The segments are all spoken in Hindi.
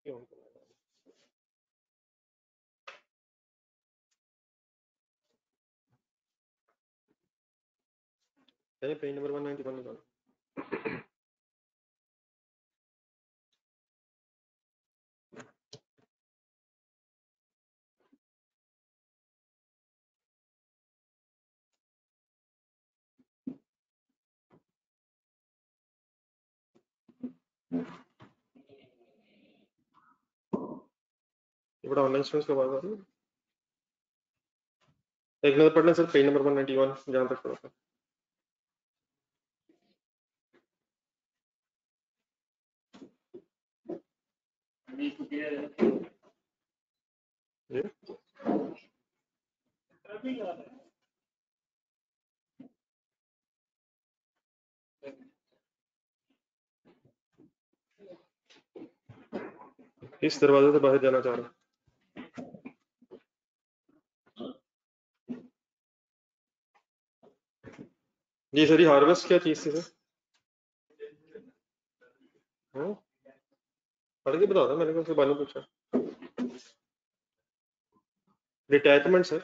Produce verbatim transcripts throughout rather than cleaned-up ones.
क्यों चलिए page number one ninety one निकालो। ये बड़ा ऑनलाइन स्टूडेंट्स का बात आ रही है। एक नंबर पढ़ना sir, page number one ninety one जहाँ तक पढ़ा था। ये इस दरवाजे से बाहर जाना चाह रहा हूँ। जी सर, ये हार्वेस्ट क्या चीज थी सर? हाँ? पढ़ के बता रहा मैंने कौन से बारे में पूछा। Detachment sir,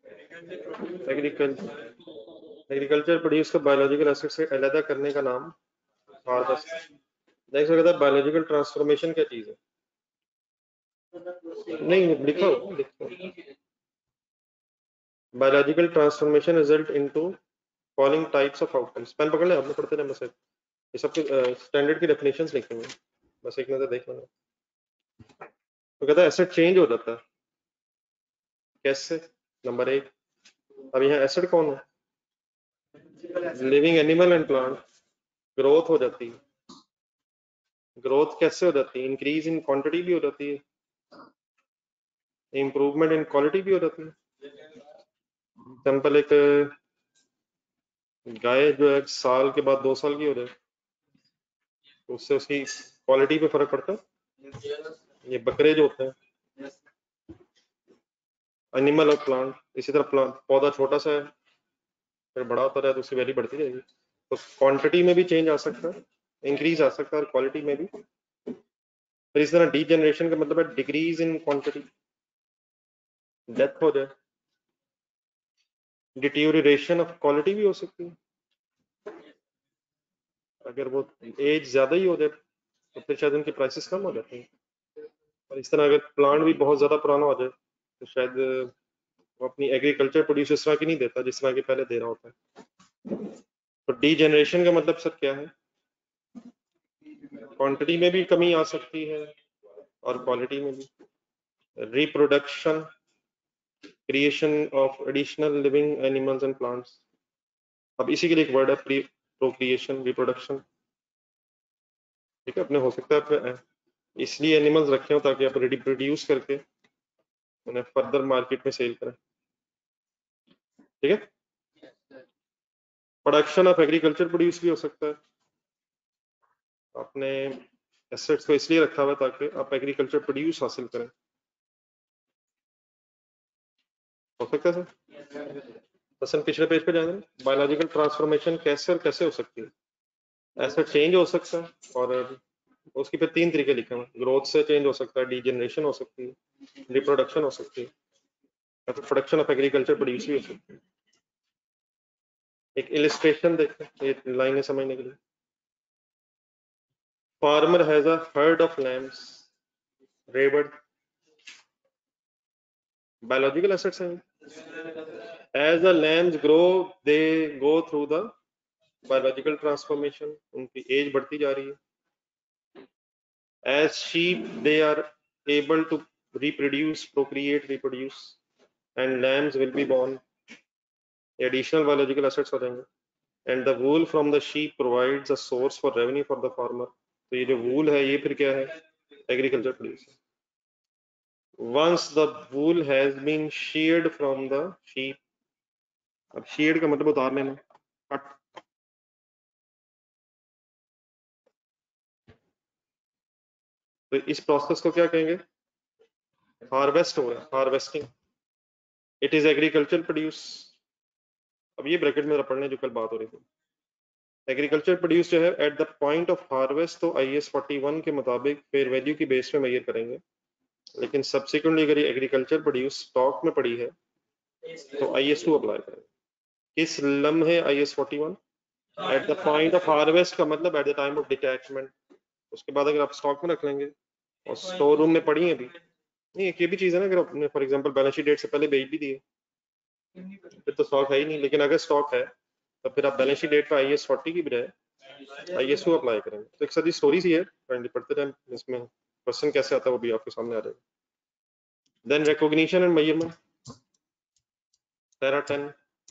agriculture agriculture produce का बायोलॉजिकल एसिड से अलग करने का नाम हार्वेस्ट। देख सकते बायोलॉजिकल ट्रांसफॉर्मेशन क्या चीज है? नहीं लिखा हो, लिखो biological transformation result into following types of outcomes. Pen पकड़ ले, आपने पढ़ते रहे बस। ये सबके स्टैंडर्ड की डेफिनेशंस लिखे हुए, बस एक नजर देख लेना। तो कहता है एसिड चेंज हो जाता है कैसे? नंबर एक, अब यहाँ एसिड कौन है? Living animal and plant. Growth हो जाती है, ग्रोथ कैसे हो जाती है? इंक्रीज इन क्वांटिटी भी हो जाती है, इम्प्रूवमेंट इन क्वालिटी भी हो जाती है। एग्जाम्पल, एक गाय जो है साल के बाद दो साल की हो जाए तो उससे उसकी क्वालिटी पे फर्क पड़ता है। ये बकरे जो होते हैं, एनिमल और प्लांट, इसी तरह प्लांट पौधा छोटा सा है फिर बड़ा होता रहा तो उसकी वैल्यू बढ़ती जाएगी। तो क्वांटिटी में भी चेंज आ सकता है, इंक्रीज आ सकता है, और क्वालिटी में भी। फिर इस तरह डी जनरेशन का मतलब है डिक्रीज इन क्वांटिटी, डेथ हो जाए। डिट्यूरेशन ऑफ क्वालिटी भी हो सकती है, अगर वो एज ज्यादा ही हो जाए तो फिर शायद उनकी प्राइसेस कम हो जाती हैं। और इस तरह अगर प्लांट भी बहुत ज्यादा पुराना हो जाए तो शायद वो अपनी एग्रीकल्चर प्रोड्यूस इस तरह की नहीं देता जिस तरह की पहले दे रहा होता है। तो डी जनरेशन का मतलब सर क्या है? क्वांटिटी में भी कमी आ सकती है और क्वालिटी में भी। Reproduction, creation of additional living animals and plants. अब इसी के लिए एक वर्ड है प्रोक्रिएशन, रिप्रोडक्शन। ठीक है, अपने हो सकता है इसलिए एनिमल्स रखे हो ताकि आप रिप्रोड्यूस करके उन्हें फर्दर मार्केट में सेल करें। ठीक है, प्रोडक्शन ऑफ एग्रीकल्चर प्रोड्यूस भी हो सकता है। आपने एसेट्स को इसलिए रखा हुआ ताकि आप एग्रीकल्चर प्रोड्यूस हासिल करें। हो सकता है सर। तो सर पिछले पेज पे जाएंगे, बायोलॉजिकल ट्रांसफॉर्मेशन कैसे और कैसे हो सकती है? एसेट चेंज हो सकता है, और उसकी फिर तीन तरीके लिखे हुए, ग्रोथ से चेंज हो सकता है, डीजनरेशन हो सकती है, रिप्रोडक्शन हो सकती है, या फिर प्रोडक्शन ऑफ एग्रीकल्चर प्रोड्यूस भी हो सकती है। एक इलिस्ट्रेशन देखते हैं ये लाइनें समझने के लिए। Farmer has a herd of lambs reared, biological assets हैं। As the lambs grow they go through the biological transformation, उनकी एज बढ़ती जा रही है। As sheep they are able to reproduce, procreate, reproduce, and lambs will be born. Additional biological assets हो जाएंगे। And the wool from the sheep provides a source for revenue for the farmer. तो ये जो wool है ये फिर क्या है? Agriculture produce। Once the wool has been sheared from the sheep, अब sheared का मतलब उतार लेना, कट। तो इस प्रोसेस को क्या कहेंगे? हार्वेस्ट हो रहा है, harvesting. It is agriculture produce. अब ये ब्रैकेट में पढ़ने जो कल बात हो रही थी, एग्रीकल्चर प्रोड्यूस जो है at the point of harvest तो आई एस फोर्टी वन के मुताबिक फेयर वैल्यू की बेस पे मेजर करेंगे, लेकिन सब्सिक्वेंटली अगर ये एग्रीकल्चर प्रोड्यूस स्टॉक में पड़ी है तो आई एस टू अप्लाई करेंगे। किस लम्हे I S forty one? At the point of harvest का मतलब at the time of detachment. उसके बाद अगर आप स्टॉक में रख लेंगे और स्टोर रूम में पड़ी है अभी, नहीं एक ये भी चीज़ है ना, अगर आपने for example balance sheet date से पहले बेच भी दिए फिर तो स्टॉक है ही नहीं, लेकिन अगर स्टॉक है तो फिर आप बैलेंस शीट डेट पर आई एस फोर्टी की बजाय आई एस टू अप्लाई करेंगे। तो एक सारी स्टोरी सी है, पढ़ते टाइम इसमें क्वेश्चन कैसे आता है वो भी आपके सामने आ जाएगा। Then recognition and measurement, para ten,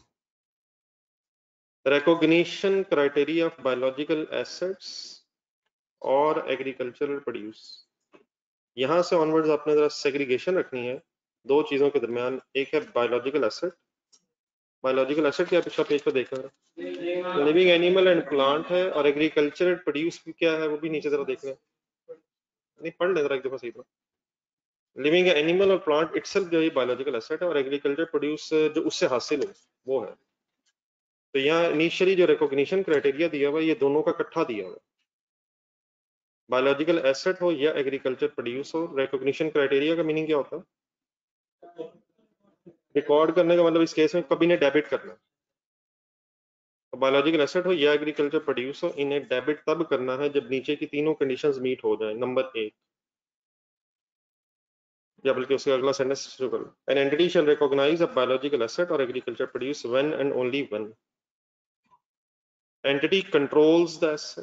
recognition criteria of biological assets और एग्रीकल्चरल प्रोड्यूस। यहाँ से ऑनवर्ड्स आपने जरा सेग्रीगेशन रखनी है दो चीजों के दरमियान। एक है बायोलॉजिकल एसेट, बायोलॉजिकल एसेट क्या पिछला पेज पर देखा है, लिविंग एनिमल एंड प्लांट है, और एग्रीकल्चरल प्रोड्यूस भी क्या है वो भी नीचे जरा देख लें, नहीं पढ़ लें जरा एक दफा सही तरह। लिविंग एनिमल और प्लांट इटसेल्फ जो है बायोलॉजिकल एसेट है, और एग्रीकल्चर प्रोड्यूस जो उससे हासिल हो वो है। तो यहाँ इनिशियली जो रिकॉग्निशन क्राइटेरिया दिया हुआ है ये दोनों का इकट्ठा दिया हुआ है, बायोलॉजिकल एसेट हो या एग्रीकल्चर प्रोड्यूस हो। रिकॉग्निशन क्राइटेरिया का मीनिंग क्या होता है? रिकॉर्ड करने का मतलब इस केस में कभी ने डेबिट करना, तो बायोलॉजिकल एसेट हो या एग्रीकल्चर प्रोड्यूस हो, इन्हें डेबिट तब करना है जब नीचे की तीनों कंडीशंस मीट हो जाए। नंबर एक, या बल्कि उसका अगला सेंटेंस शुरू करो, an entity shall recognize a biological asset और agriculture produce when and only when entity controls the asset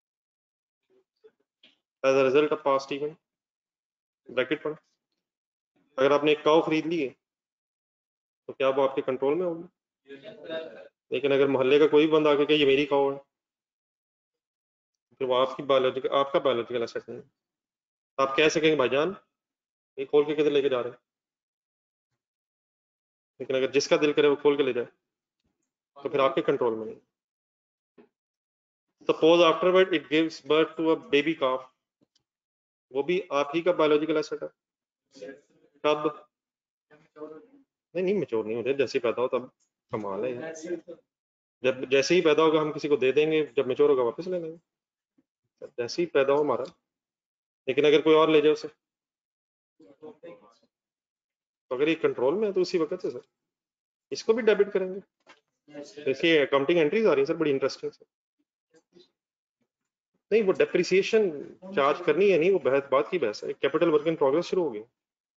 as a result of past event. Bracket पढ़ो, अगर आपने एक काऊ खरीद ली है तो क्या वो आपके कंट्रोल में होगी? लेकिन अगर मोहल्ले का कोई बंदा आके कहे ये मेरी काऊ है, फिर वो आपकी बायोलॉजिकल आपका बायोलॉजिकल एसेट नहीं। आप कह सकेंगे भाईजान ये खोल के किधर लेके जा रहे हैं, लेकिन अगर जिसका दिल करे वो खोल के ले जाए तो फिर आपके कंट्रोल में नहीं। Suppose afterward it gives birth to a baby calf, वो भी आप ही का बायोलॉजिकल एसेट है। कब? नहीं नहीं मैच्योर नहीं होते, जैसे ही पैदा हो तब। कमाल है, जब जैसे ही पैदा होगा हम किसी को दे देंगे, जब मैच्योर होगा वापस ले लेंगे, जैसे ही पैदा हो हमारा। लेकिन अगर कोई और ले जाए उसे, तो अगर ये कंट्रोल में है तो उसी वक्त से सर इसको भी डेबिट करेंगे। देखिए अकाउंटिंग एंट्रीज आ रही है सर, बड़ी इंटरेस्टिंग सर। नहीं वो डेप्रिसिएशन चार्ज करनी है नहीं, वो बहस बात की बहस है। कैपिटल वर्क इन प्रोग्रेस शुरू हो गई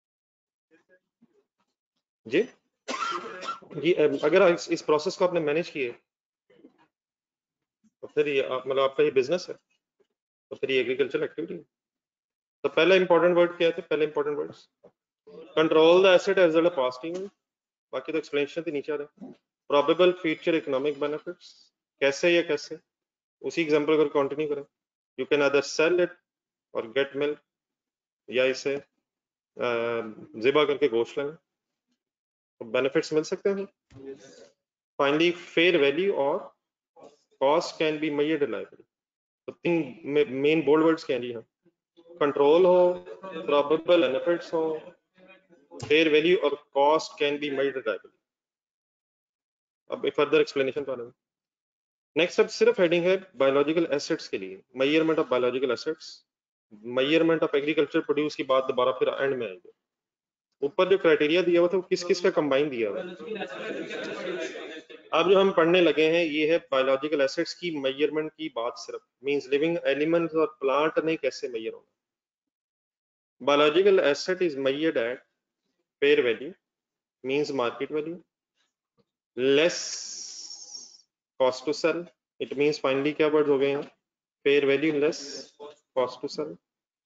जी जी। अगर इस, इस प्रोसेस को आपने मैनेज किए तो फिर ये आप मतलब आपका ये बिजनेस है, तो फिर ये एग्रीकल्चर एक्टिविटी है। तो पहला इंपॉर्टेंट वर्ड क्या थे? पहले important words, control the asset as well past event, बाकी तो एक्सप्लेनेशन थी नीचे आ रहा है। प्रोबेबल फ्यूचर इकोनॉमिक बेनिफिट्स, कैसे या कैसे, उसी एग्जांपल को कंटिन्यू करें। You can other sell it और गेट मिल्क, या इसे ज़िबा करके गोश्त लेंगे तो बेनिफिट्स मिल सकते हैं। फाइनली फेयर वैल्यू और cost can be measured reliably. तो तीन मेन बोल्ड वर्ड्स क्या हैं? कंट्रोल हो, प्रोबेबल बेनिफिट्स हो, फेयर वैल्यू और cost can be measured reliably. अब फर्दर एक्सप्लेनेशन पर आएंगे। नेक्स्ट अब सिर्फ हेडिंग है बायोलॉजिकल एसेट्स के लिए, measurement of biological assets, measurement of agriculture produce की बात दोबारा फिर एंड में आएंगे। ऊपर जो क्राइटेरिया दिया हुआ था वो किस किस का कंबाइन दिया हुआ है। अब जो हम पढ़ने लगे हैं ये है बायोलॉजिकल एसेट्स की मेजरमेंट की बात, सिर्फ मींस लिविंग एलिमेंट्स और प्लांट ने कैसे मेजर होना। Biological asset is measured at fair value means market value less cost to sell, it means finally क्या वर्ड हो गए हैं? Fair value less cost to sell,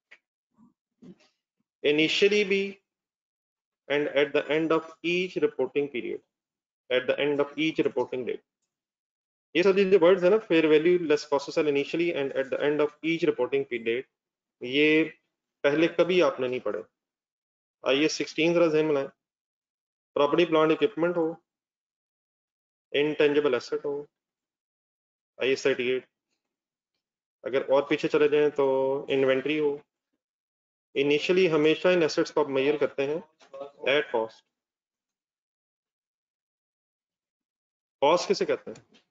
initially be and at the end of each reporting period, at the end of each reporting date। ये सभी जो वर्ड्स है ना, fair value less cost to sell, initially and at the end of each reporting period, ये पहले कभी आपने नहीं पढ़े। आइए सिक्सटीन जरा ध्यान मिलाएं। प्रॉपर्टी प्लांट इक्विपमेंट हो, इनटेंजिबल एसेट हो, आई एस थर्टी एट। अगर और पीछे चले जाएं तो इन्वेंट्री हो। इनिशियली हमेशा इन एसेट्स को आप मेजर करते हैं एट कॉस्ट। कॉस्ट किसे कहते हैं?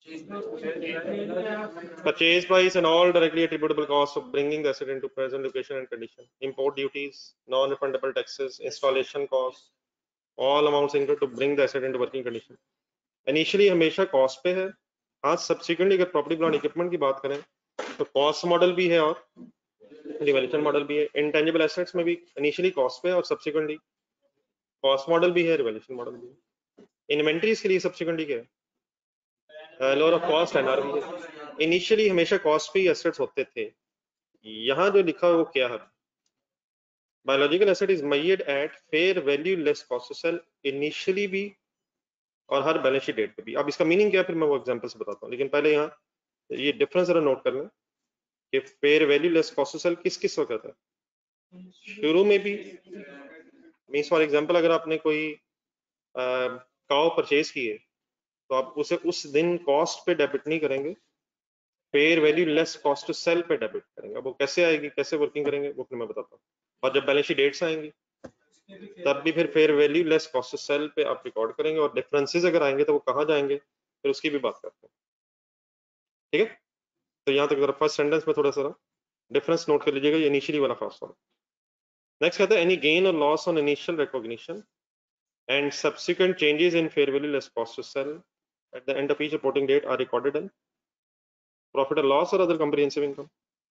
Purchase price and all directly attributable costs of bringing the asset into present location and condition. Import duties, non-refundable taxes, installation costs, all amounts incurred to bring the asset into working condition. Initially हमेशा cost पे है. हाँ, subsequently अगर property plant equipment की बात करें तो cost model भी है और रिवैल्यूएशन मॉडल भी है. इंटेंजिबल एसेट्स में भी इनिशियली कॉस्ट पे और सब्सिक्वेंटली कॉस्ट मॉडल भी है, रिवैल्यूएशन मॉडल भी है. इन्वेंटरीज के लिए सब्सिक्वेंटली क्या है, लोअर ऑफ कॉस्ट एनआरवी है. इनिशियली हमेशा कॉस्ट पे ही एसेट्स होते थे. यहाँ जो लिखा है वो क्या है, biological asset is measured at fair value less cost to sell, initially भी और हर बैलेंस शीट डेट पे भी. अब इसका मीनिंग क्या है फिर मैं वो एग्जांपल से बताता हूँ, लेकिन पहले यहाँ ये डिफरेंस जरा नोट कर लें कि fair value less cost to sell किस किस वक्त है. शुरू में भी मीन्स फॉर एग्जांपल अगर आपने कोई काउ परचेज की है तो आप उसे उस दिन कॉस्ट पे डेबिट नहीं करेंगे, fair value less cost to sell पे डेबिट करेंगे. वो कैसे आएगी, कैसे वर्किंग करेंगे वो फिर मैं बताता हूँ. और जब बैलेंस शीट डेट्स आएंगी तब भी फिर fair value less cost to sell पे आप रिकॉर्ड करेंगे, और डिफरेंसेस अगर आएंगे तो वो कहाँ जाएंगे फिर उसकी भी बात करते हैं. ठीक है, तो यहाँ तक जरा फर्स्ट सेंटेंस में थोड़ा सा डिफरेंस नोट कर लीजिएगा, ये इनिशियली वाला फर्स्ट वाला. नेक्स्ट कहता है एनी गेन और loss on initial recognition and subsequent changes in fair value less cost to sell at the end of each reporting date are recorded in profit and loss or other comprehensive income.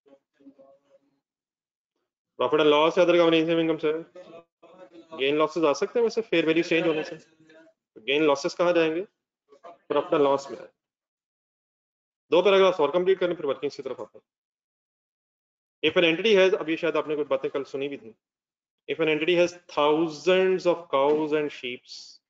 Profit and loss या other comprehensive income से gain losses आ सकते हैं वैसे fair value change होने से. gain losses कहाँ जाएंगे, profit and loss में. दो पैराग्राफ्स और कंप्लीट करने फिर वर्किंग की तरफ आते हैं. If an entity has, अभी शायद आपने कुछ बातें कल सुनी भी थी. If an entity has thousands of cows and sheep,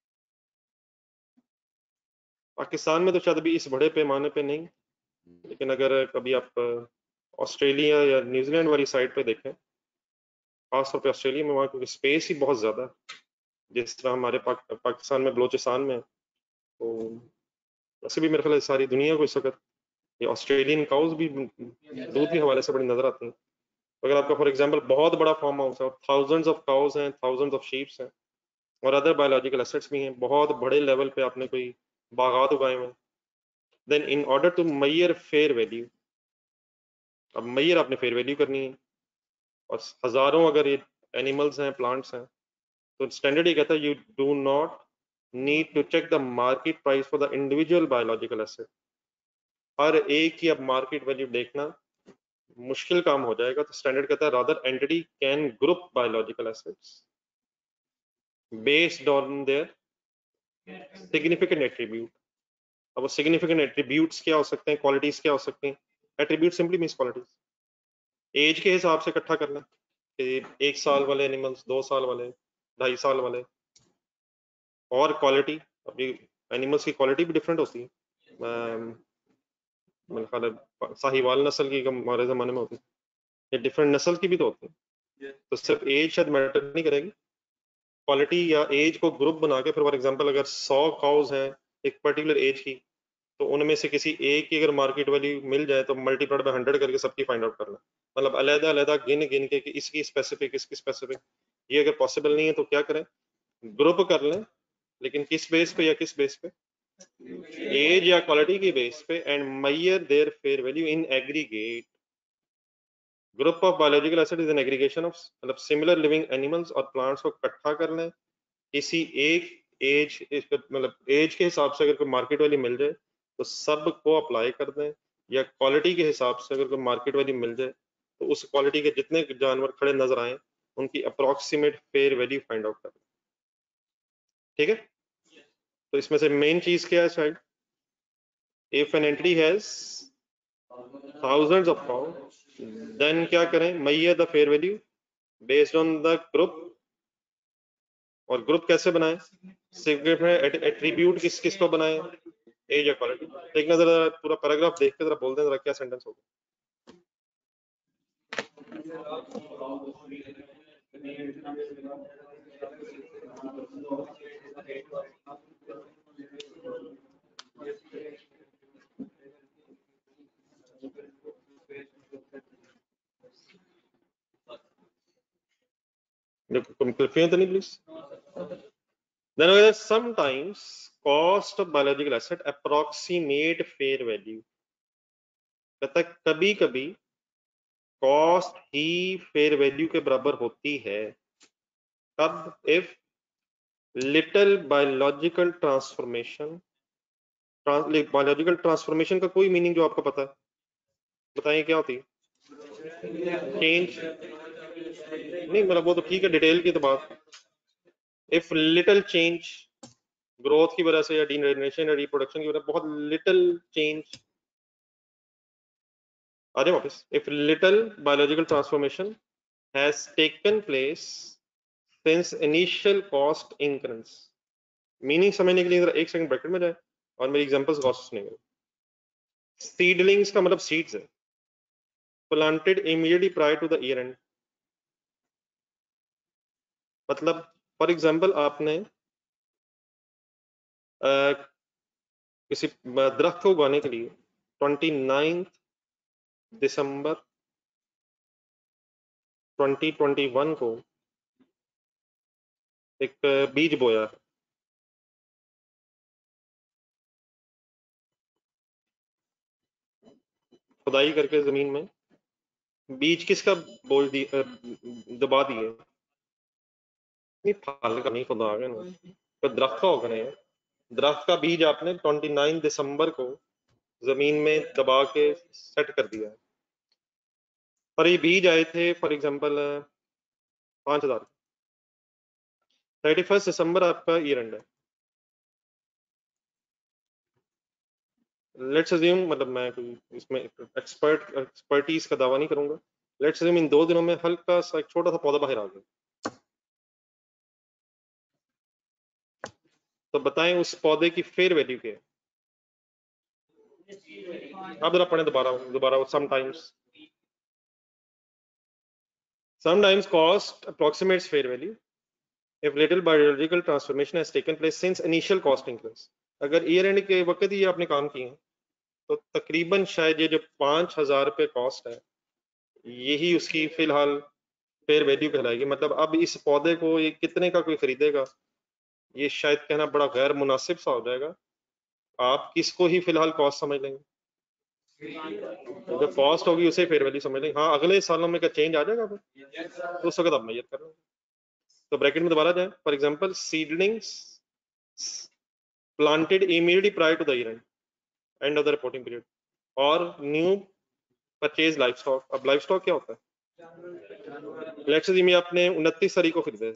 Pakistan में तो शायद अभी इस बड़े पैमाने पे नहीं, लेकिन अगर कभी आप ऑस्ट्रेलिया या न्यूजीलैंड वाली साइड पे देखें, खासतौर पे ऑस्ट्रेलिया में, वहाँ क्योंकि स्पेस ही बहुत ज़्यादा है, जिस तरह हमारे पाक, पाकिस्तान में बलोचिस्तान में, तो वैसे भी मेरे ख्याल सारी दुनिया को इस वक्त ये ऑस्ट्रेलियन काउज भी दूध के हवाले से बड़ी नजर आती हैं. अगर आपका फॉर एग्जांपल बहुत बड़ा फार्म हाउस है और थाउजेंड्स ऑफ काउज हैं, थाउजेंड्स ऑफ शीप्स हैं और अदर बायोलॉजिकल एसेट्स भी हैं, बहुत बड़े लेवल पे आपने कोई बागात उगाए हुए हैं, then in order to measure fair value, अब मेजर आपने फेयर वैल्यू करनी है और हजारों अगर ये एनिमल्स हैं, प्लांट्स हैं, तो स्टैंडर्ड ये कहता है you do not need to check the market price for the individual biological asset. हर एक की अब मार्केट वैल्यू देखना मुश्किल काम हो जाएगा. तो स्टैंडर्ड कहता है rather entity can group biological assets based on their significant attribute. अब वो सिग्निफिकेंट एट्रीब्यूट्स क्या हो सकते हैं, क्वालिटीज क्या हो सकती हैं. Attribute simply means qualities. Age के हिसाब से इकट्ठा करना कि एक साल वाले एनिमल्स, दो साल वाले, ढाई साल वाले. और क्वालिटी, अभी एनिमल्स की क्वालिटी भी डिफरेंट होती है. मेरे ख्याल है साहिवाल नस्ल की हमारे जमाने में होती है, ये डिफरेंट नस्ल की भी तो होती है. तो सिर्फ एज शायद मैटर नहीं करेगी, क्वालिटी या एज को ग्रुप बना के फिर फॉर एग्जांपल अगर सौ काउज हैं एक पर्टिकुलर एज की, तो उनमें से किसी एक की अगर मार्केट वैल्यू मिल जाए तो मल्टीप्लाइड बाय हंड्रेड करके सबकी फाइंड आउट करना. मतलब अलग अलग गिन गिन के कि इसकी स्पेसिफिक, इसकी स्पेसिफिक. ये अगर पॉसिबल नहीं है तो क्या करें, ग्रुप कर लें, लेकिन किस बेस पे या किस बेस पे, एज या क्वालिटी की बेस पे, and measure their fair value in aggregate. Group of biological asset is an aggregation of, मतलब सिमिलर लिविंग एनिमल्स और प्लांट्स को इकट्ठा कर लें किसी एक एज, मतलब एज के हिसाब से अगर कोई मार्केट वैल्यू मिल जाए तो सब को अप्लाई कर दें, या क्वालिटी के हिसाब से अगर कोई मार्केट वैल्यू मिल जाए तो उस क्वालिटी के जितने जानवर खड़े नजर आए उनकी approximate fair value find out कर दें. ठीक है, तो इसमें से मेन चीज क्या है शायद, if an entity has thousands of cow, then क्या करें, measure the fair value based on the group. और ग्रुप कैसे बनाए, सिग्निफिकेंट एट्रीब्यूट किस किस को बनाए, एज या क्वालिटी. देखना जरा पूरा पैराग्राफ देख के जरा बोल दें जरा क्या सेंटेंस होगा. कंफ्यूजन तो नहीं please. Then sometimes cost of biological asset approximate fair value, कहता है कभी कभी कॉस्ट ही फेयर वैल्यू के बराबर होती है। कब? If little biological transformation, biological transformation का कोई मीनिंग जो आपको पता है बताइए क्या होती है? चेंज नहीं, मतलब वो तो ठीक है, डिटेल की तो बात। इफ लिटिल चेंज, ग्रोथ की वजह से या डीजनरेशन या रिप्रोडक्शन की वजह से बहुत लिटिल चेंज आ जाए वापस, if little biological transformation has taken place since initial cost increase. Meaning समझने के लिए जरा एक सेकंड ब्रैकेट में जाए और मेरी एग्जांपल्स गौर से सुनेंगे। सीडलिंग्स का मतलब सीड्स है, planted immediately prior to the year end, मतलब फॉर एग्जांपल आपने आ, किसी दरख्त को उगाने के लिए ट्वेंटी नाइन्थ दिसंबर ट्वेंटी ट्वेंटी वन को एक बीज बोया, खुदाई करके जमीन में बीज किसका बोल दी दबा दिए, नहीं फल का नहीं, खुदा आगे ना तो दरख्त का होगा नहीं, दरख्त का बीज आपने ट्वेंटी नाइन दिसंबर को जमीन में दबा के सेट कर दिया है, पर ये बीज आए थे फॉर एग्जांपल पांच हजार, थर्टी फर्स्ट दिसंबर आपका ईयर एंड है, लेट्स अज्यूम, मतलब मैं कोई इसमें एक्सपर्ट एक्सपर्टीज का दावा नहीं करूंगा, लेट्स अज्यूम इन दो दिनों में हल्का सा एक छोटा सा पौधा बाहर आ गया, तो बताएं उस पौधे की फेयर वैल्यू क्या है? आप जरा पढ़ें दोबारा दोबारा sometimes sometimes cost approximates fair value if little biological transformation has taken place since initial cost increase। अगर ईयर एंड के वक्त ही आपने काम किए हैं तो तकरीबन शायद ये जो पांच हजार रुपये कॉस्ट है यही उसकी फिलहाल फेयर वैल्यू कहलाएगी। मतलब अब इस पौधे को ये कितने का कोई खरीदेगा, ये शायद कहना बड़ा गैर मुनासिब सा हो जाएगा। आप किसको ही फिलहाल कॉस्ट समझ लेंगे, जो कॉस्ट होगी उसे फेयर वैल्यू समझ लेंगे। हाँ, अगले सालों में क्या चेंज आ जाएगा फिर तो उस वक्त आप मैयर कर रहे हैं। तो ब्रैकेट में दोबारा जाए, for example seedlings planted immediately prior to the year end end of the reporting period और न्यू परचेज लाइफ स्टॉक। अब लाइफ स्टॉक क्या होता है? लेट्स से में आपने उनतीस तारीख को खरीदे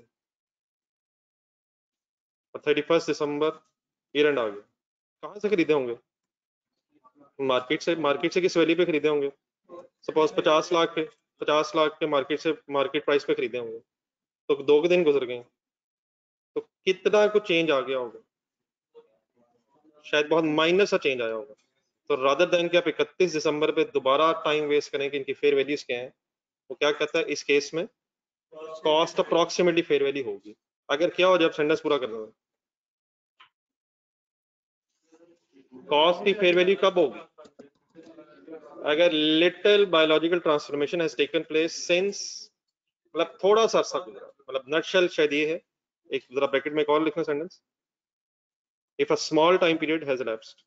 और थर्टी फर्स्ट दिसंबर ईयर एंड आ गया, कहाँ से खरीदे होंगे? मार्केट से। मार्केट से किस वैल्यू पे खरीदे होंगे? सपोज पचास लाख पे, पचास लाख के मार्केट से मार्केट प्राइस पे खरीदे होंगे, तो दो के दिन गुजर गए तो कितना कुछ चेंज आ गया होगा, शायद बहुत माइनर सा चेंज आया होगा। तो रादर देन कि आप इकतीस दिसंबर पे दोबारा टाइम वेस्ट करें कि इनकी फेयर वैल्यूज क्या है, वो क्या कहता है इस केस में कॉस्ट अप्रोक्सीमेटली फेयर वैल्यू होगी। अगर क्या हो, जब सेंटेंस पूरा करना है, कॉस्ट की फेयर वैल्यू कब होगी? अगर little biological transformation has taken place since, मतलब थोड़ा सा अर्सा गुजरा, मतलब नटशेल शायद ये है, एक जरा ब्रैकेट में एक और लिखना sentence, if a small time period has elapsed,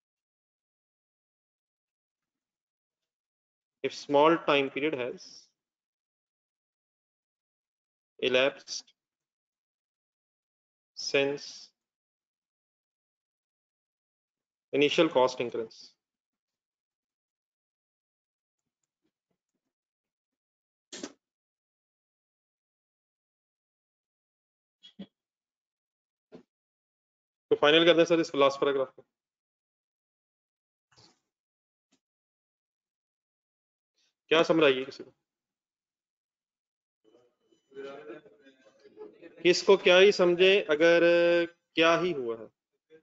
if small time period has elapsed since initial cost increase। तो फाइनल कर दें सर इस लास्ट पैराग्राफ को। क्या समझ आइए किसी को? किसको क्या ही समझे अगर क्या ही हुआ है?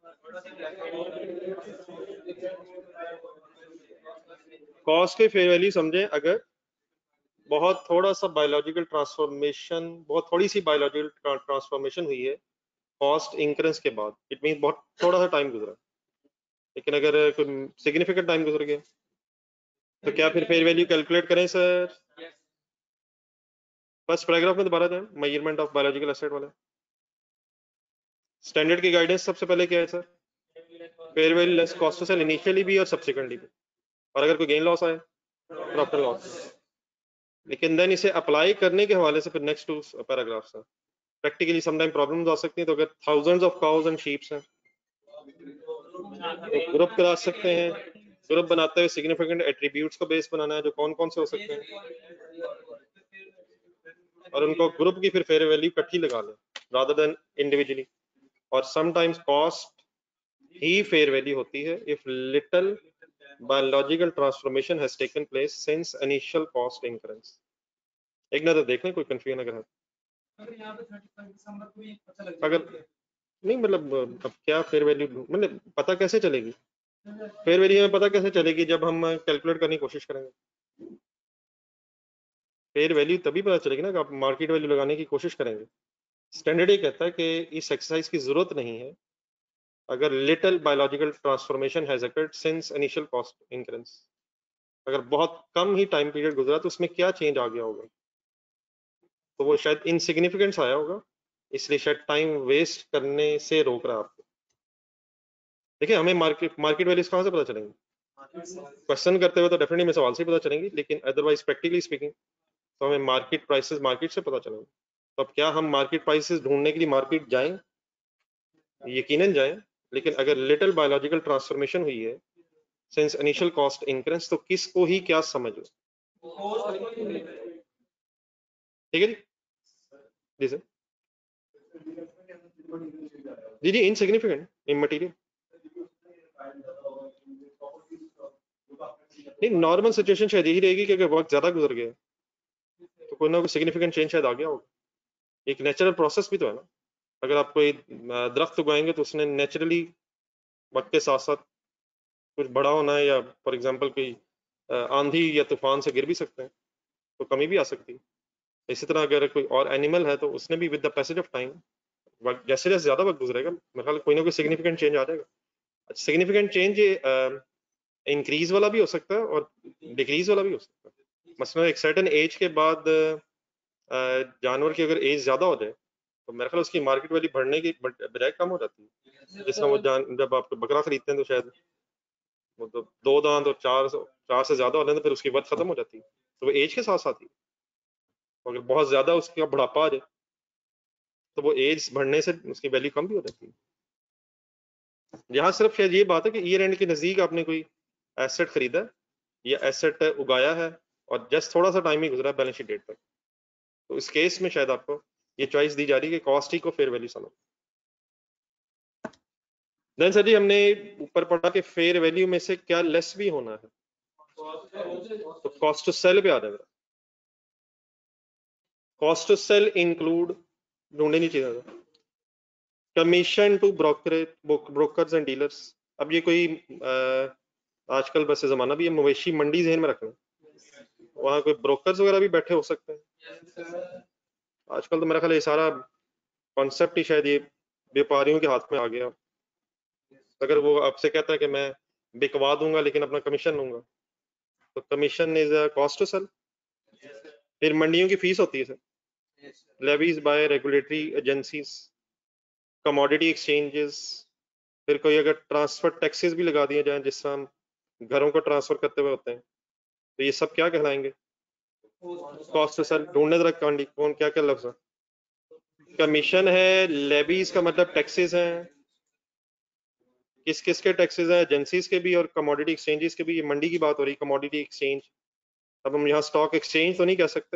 कॉस्ट की फेयर वैल्यू समझे अगर बहुत थोड़ा सा बायोलॉजिकल ट्रांसफॉर्मेशन, बहुत थोड़ी सी बायोलॉजिकल ट्रांसफॉर्मेशन हुई है कॉस्ट इंक्रेंस के बाद, इट मीन बहुत थोड़ा सा टाइम गुजरा, लेकिन अगर कोई सिग्निफिकेंट टाइम गुजर गया तो क्या फिर फेयर वैल्यू कैलकुलेट करें सर? फर्स्ट पैराग्राफ में दोबारा जाए, मेजरमेंट ऑफ बायोलॉजिकल एसेट वाला, स्टैंडर्ड की गाइडेंस सबसे पहले क्या है sir? Fair value less cost to sell initially भी और सब्सिक्वेंटली भी, और अगर कोई गेन लॉस आए प्रॉफिट लॉस। लेकिन देन इसे अप्लाई करने के हवाले से फिर नेक्स्ट टू पैराग्राफ्स हैं। प्रैक्टिकली समटाइम प्रॉब्लम्स आ सकती हैं, तो अगर thousands of cause and sheeps हैं तो ग्रुप करा सकते हैं। ग्रुप बनाते हुए सिग्निफिकेंट एट्रीब्यूट्स को बेस बनाना है, जो कौन कौन से हो सकते हैं, और उनको ग्रुप की फिर फेयर वैल्यू इकट्ठी लगा लें रादर देन इंडिविजुअली। और समटाइम्स कॉस्ट ही फेयर वैल्यू होती है if little biological transformation has taken place since initial cost increase. एक नजर देख लें, कोई कंफ्यूजन अगर है। अगर नहीं मतलब अब क्या फेयर वैल्यू मतलब पता कैसे चलेगी? फेयर वैल्यू में पता कैसे चलेगी जब हम कैलकुलेट करने की कोशिश करेंगे। फेयर वैल्यू तभी पता चलेगी ना कि आप मार्केट वैल्यू लगाने की कोशिश करेंगे। स्टैंडर्ड ये कहता है कि इस एक्सरसाइज की जरूरत नहीं है अगर little biological transformation has occurred since initial cost increase. अगर बहुत कम ही टाइम पीरियड गुजरा तो उसमें क्या चेंज आ गया होगा, तो वो शायद इनसिग्निफिकेंस आया होगा, इसलिए शायद टाइम वेस्ट करने से रोक रहा है आपको। देखिए हमें मार्केट मार्केट वैल्यूज कहाँ से पता चलेंगे? क्वेश्चन करते हुए तो डेफिनेटली में सवाल से पता चलेंगी, लेकिन अदरवाइज प्रैक्टिकली स्पीकिंग तो हमें मार्केट प्राइसेस मार्केट से पता चलेंगे। तो अब क्या हम मार्केट प्राइसेस ढूंढने के लिए मार्केट जाएं? यकीनन जाएं, लेकिन अगर लिटिल बायोलॉजिकल ट्रांसफॉर्मेशन हुई है सिंस इनिशियल कॉस्ट इंक्रीज तो किसको ही क्या समझ लो। ठीक है जी जी सर जी जी इनसिग्निफिकेंट इमटेरियल नहीं। नॉर्मल सिचुएशन शायद यही रहेगी कि अगर वक्त ज्यादा गुजर गया तो कोई ना कोई सिग्निफिकेंट चेंज शायद आ गया होगा। एक नेचुरल प्रोसेस भी तो है ना। अगर आप कोई दरख्त उगाएंगे तो उसने नेचुरली वक्त के साथ साथ कुछ बड़ा होना है, या फॉर एग्जांपल कोई आंधी या तूफान से गिर भी सकते हैं तो कमी भी आ सकती है। इसी तरह अगर कोई और एनिमल है तो उसने भी with the passage of time जैसे जैसे ज्यादा वक्त गुजरेगा मेरे ख्याल कोई ना कोई सिग्निफिकेंट चेंज आ जाएगा। सिग्निफिकेंट चेंज इंक्रीज वाला भी हो सकता है और डिक्रीज वाला भी हो सकता है। मसलन एक सर्टेन एज के बाद जानवर की अगर एज ज्यादा हो जाए तो मेरे ख्याल उसकी मार्केट वैल्यू बढ़ने की बजाय कम हो जाती है। जिस तरह वो जान जब आप बकरा खरीदते हैं तो शायद वो तो दो दांत और चार चार से ज्यादा हो जाए तो फिर उसकी वर्थ खत्म हो जाती है, तो वो एज के साथ साथ ही अगर बहुत ज्यादा उसका बुढ़ापा आ जाए तो वो एज बढ़ने से उसकी वैल्यू कम भी हो जाती है। यहाँ सिर्फ शायद ये बात है कि ईयर एंड के नजदीक आपने कोई एसेट खरीदा या एसेट उगाया है और जस्ट थोड़ा सा टाइम ही गुजरा बैलेंस शीट डेट तक, तो इस केस में शायद आपको ये चॉइस दी जा रही है कि कॉस्ट ही को फेयर वैल्यू समझ। देन सर जी हमने ऊपर पढ़ा कि फेयर वैल्यू में से क्या लेस भी होना है, तो कॉस्ट टू सेल पे आ जाएगा। कॉस्ट टू सेल इंक्लूड ढूंढे नहीं चाहिए commission to brokerage brokers and dealers. अब ये कोई आ, आजकल बस जमाना भी है, मवेशी मंडी जहन में रखना, वहाँ कोई ब्रोकर्स वगैरह भी बैठे हो सकते हैं। आजकल तो मेरा ख्याल ये सारा कॉन्सेप्ट ही शायद ये व्यापारियों के हाथ में आ गया। अगर वो आपसे कहता है कि मैं बिकवा दूंगा लेकिन अपना कमीशन लूंगा, तो commission is a cost to sell. फिर मंडियों की फीस होती है sir, levies by regulatory agencies, commodity exchanges. फिर कोई अगर ट्रांसफर टैक्सेस भी लगा दिए जाएं जिस तरह हम घरों को ट्रांसफर करते हुए होते हैं, तो ये सब क्या कहलाएंगे? Cost to sell. ढूंढने जरा कांडी कौन क्या क्या लफ्ज है। कमीशन है, लेवीज का मतलब टैक्सेस हैं, किस किस के टैक्सेस हैं? एजेंसीज के भी और कमोडिटी एक्सचेंजेस के भी। ये मंडी की बात हो रही, कमोडिटी एक्सचेंज। अब हम यहाँ स्टॉक एक्सचेंज तो नहीं कह सकते,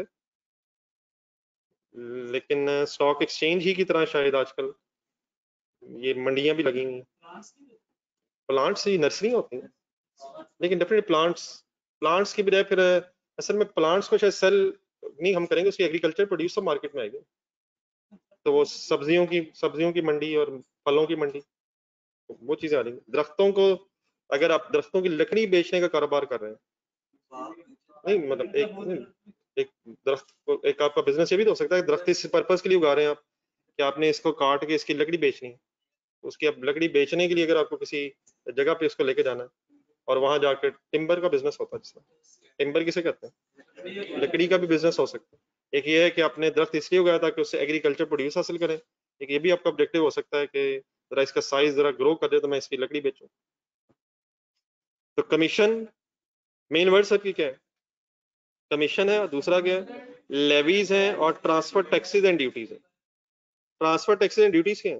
लेकिन स्टॉक एक्सचेंज ही की तरह शायद आजकल ये मंडियां भी लगी हुई हैं। प्लांट्स ही नर्सरी होती हैं, लेकिन डेफिनेटली प्लांट्स प्लांट्स की बजाय फिर असल में प्लांट्स को शायद सेल नहीं हम करेंगे, उसकी एग्रीकल्चर प्रोड्यूस तो मार्केट में आएगी, तो वो सब्जियों की सब्जियों की मंडी और फलों की मंडी, तो वो चीजें आ रही हैं। दरख्तों को अगर आप दरख्तों की लकड़ी बेचने का कारोबार कर रहे हैं, नहीं मतलब एक नहीं, एक दरख्त को एक आपका बिजनेस ये भी तो हो सकता है, दरख्त इस पर्पज के लिए उगा रहे हैं आप कि आपने इसको काट के इसकी लकड़ी बेचनी है, उसकी अब लकड़ी बेचने के लिए अगर आपको किसी जगह पे उसको लेके जाना है और वहां जाकर टिम्बर का बिजनेस होता है, जिसमें टिम्बर किसे कहते हैं, लकड़ी का भी बिजनेस हो सकता है। एक ये है कि आपने दरख्त इसलिए उगाया था कि उससे एग्रीकल्चर प्रोड्यूस हासिल करें, एक ये भी आपका ऑब्जेक्टिव हो सकता है कि जरा इसका साइज जरा ग्रो कर दे तो मैं इसकी लकड़ी बेचूं। तो कमीशन मेन वर्ड सर की क्या है? कमीशन है और दूसरा क्या है? लेवीज हैं और ट्रांसफर टैक्सेस एंड ड्यूटीज है। ट्रांसफर टैक्सेस एंड ड्यूटीज क्या है?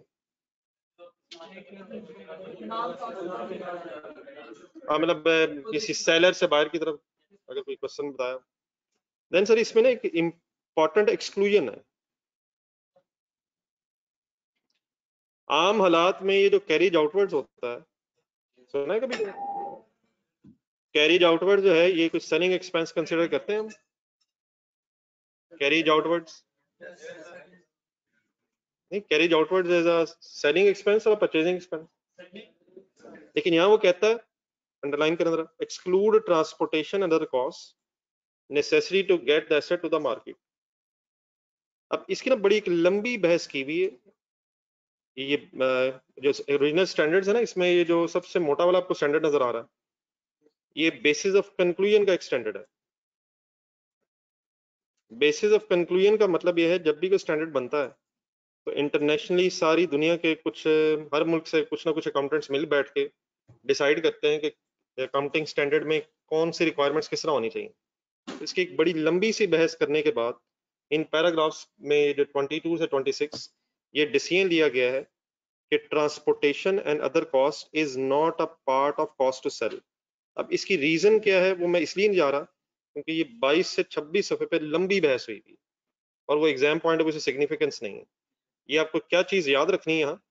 हाँ मतलब अ, किसी सेलर से बाहर की तरफ अगर कोई क्वेश्चन बताया देन सर इसमें ना एक इम्पॉर्टेंट एक्सक्लूजन है। आम हालात में ये जो कैरीज आउटवर्ड्स होता है, सुना है कभी? कैरीज आउटवर्ड जो है ये कुछ सेलिंग एक्सपेंस कंसिडर करते हैं हम? कैरीज आउटवर्ड्स नहीं, carriage outwards as a selling expense और परचेजिंग एक्सपेंस। लेकिन यहाँ वो कहता है, अंडरलाइन करना जरा, exclude transportation and other cost necessary to get the asset to the market. अब इसकी ना बड़ी एक लंबी बहस की हुई है। ये अ, जो ओरिजिनल स्टैंडर्ड्स है ना, इसमें ये जो सबसे मोटा वाला आपको स्टैंडर्ड नजर आ रहा है, ये बेसिस ऑफ कंक्लूजन का एक स्टैंडर्ड है। बेसिस ऑफ कंक्लूजन का मतलब ये है जब भी कोई स्टैंडर्ड बनता है तो इंटरनेशनली सारी दुनिया के कुछ हर मुल्क से कुछ ना कुछ अकाउंटेंट्स मिल बैठ के डिसाइड करते हैं कि अकाउंटिंग स्टैंडर्ड में कौन सी रिक्वायरमेंट्स किस तरह होनी चाहिए। इसकी एक बड़ी लंबी सी बहस करने के बाद इन पैराग्राफ्स में जो बाईस से छब्बीस ये डिसीजन लिया गया है कि transportation and other cost is not a part of cost to sell. अब इसकी रीजन क्या है वो मैं इसलिए नहीं जा रहा क्योंकि ये बाईस से छब्बीस सफे पे लंबी बहस हुई थी और वो एग्जाम पॉइंट ऑफ व्यू से सिग्निफिकेंस नहीं है। ये आपको क्या चीज याद रखनी है यहाँ,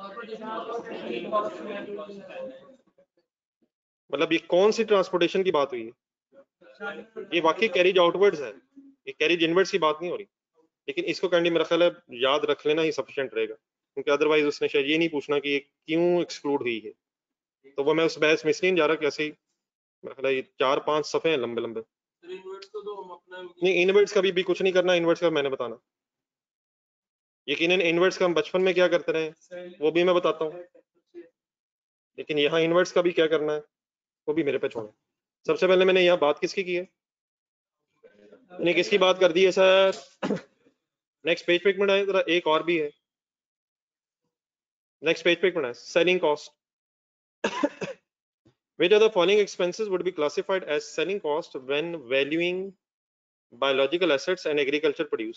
मतलब ये कौन सी ट्रांसपोर्टेशन की बात हुई है? ये वाकई कैरिज आउटवर्ड्स है, ये कैरिज इनवर्ड्स की बात नहीं हो रही। लेकिन इसको काइंडली मेरा ख्याल है याद रख लेना ही सफिशिएंट रहेगा, क्योंकि अदरवाइज उसने शायद ये नहीं पूछना कि ये क्यों एक्सक्लूड हुई है। तो वो मैं उस बहस में इसलिए नहीं जा रहा, कैसे मेरा ख्याल है ये चार पांच सफे हैं लंबे लंबे। नहीं, इनवर्ड्स का भी, भी कुछ नहीं करना, इनवर्ड्स का मैंने बताना। यकीनन इनवर्ड्स का हम बचपन में क्या करते रहे वो भी मैं बताता हूँ, लेकिन यहाँ इनवर्ड्स का भी क्या करना है वो भी मेरे पे छोड़ो। सबसे पहले मैंने यहाँ बात किसकी की है? मैंने किसकी बात कर दी है सर? नेक्स्ट पेज पे एक मिनट आए जरा, एक और भी है। नेक्स्ट पेज पे एक मिनट है, selling cost. Which of the following expenses would be classified as selling cost when valuing biological assets and agriculture produce?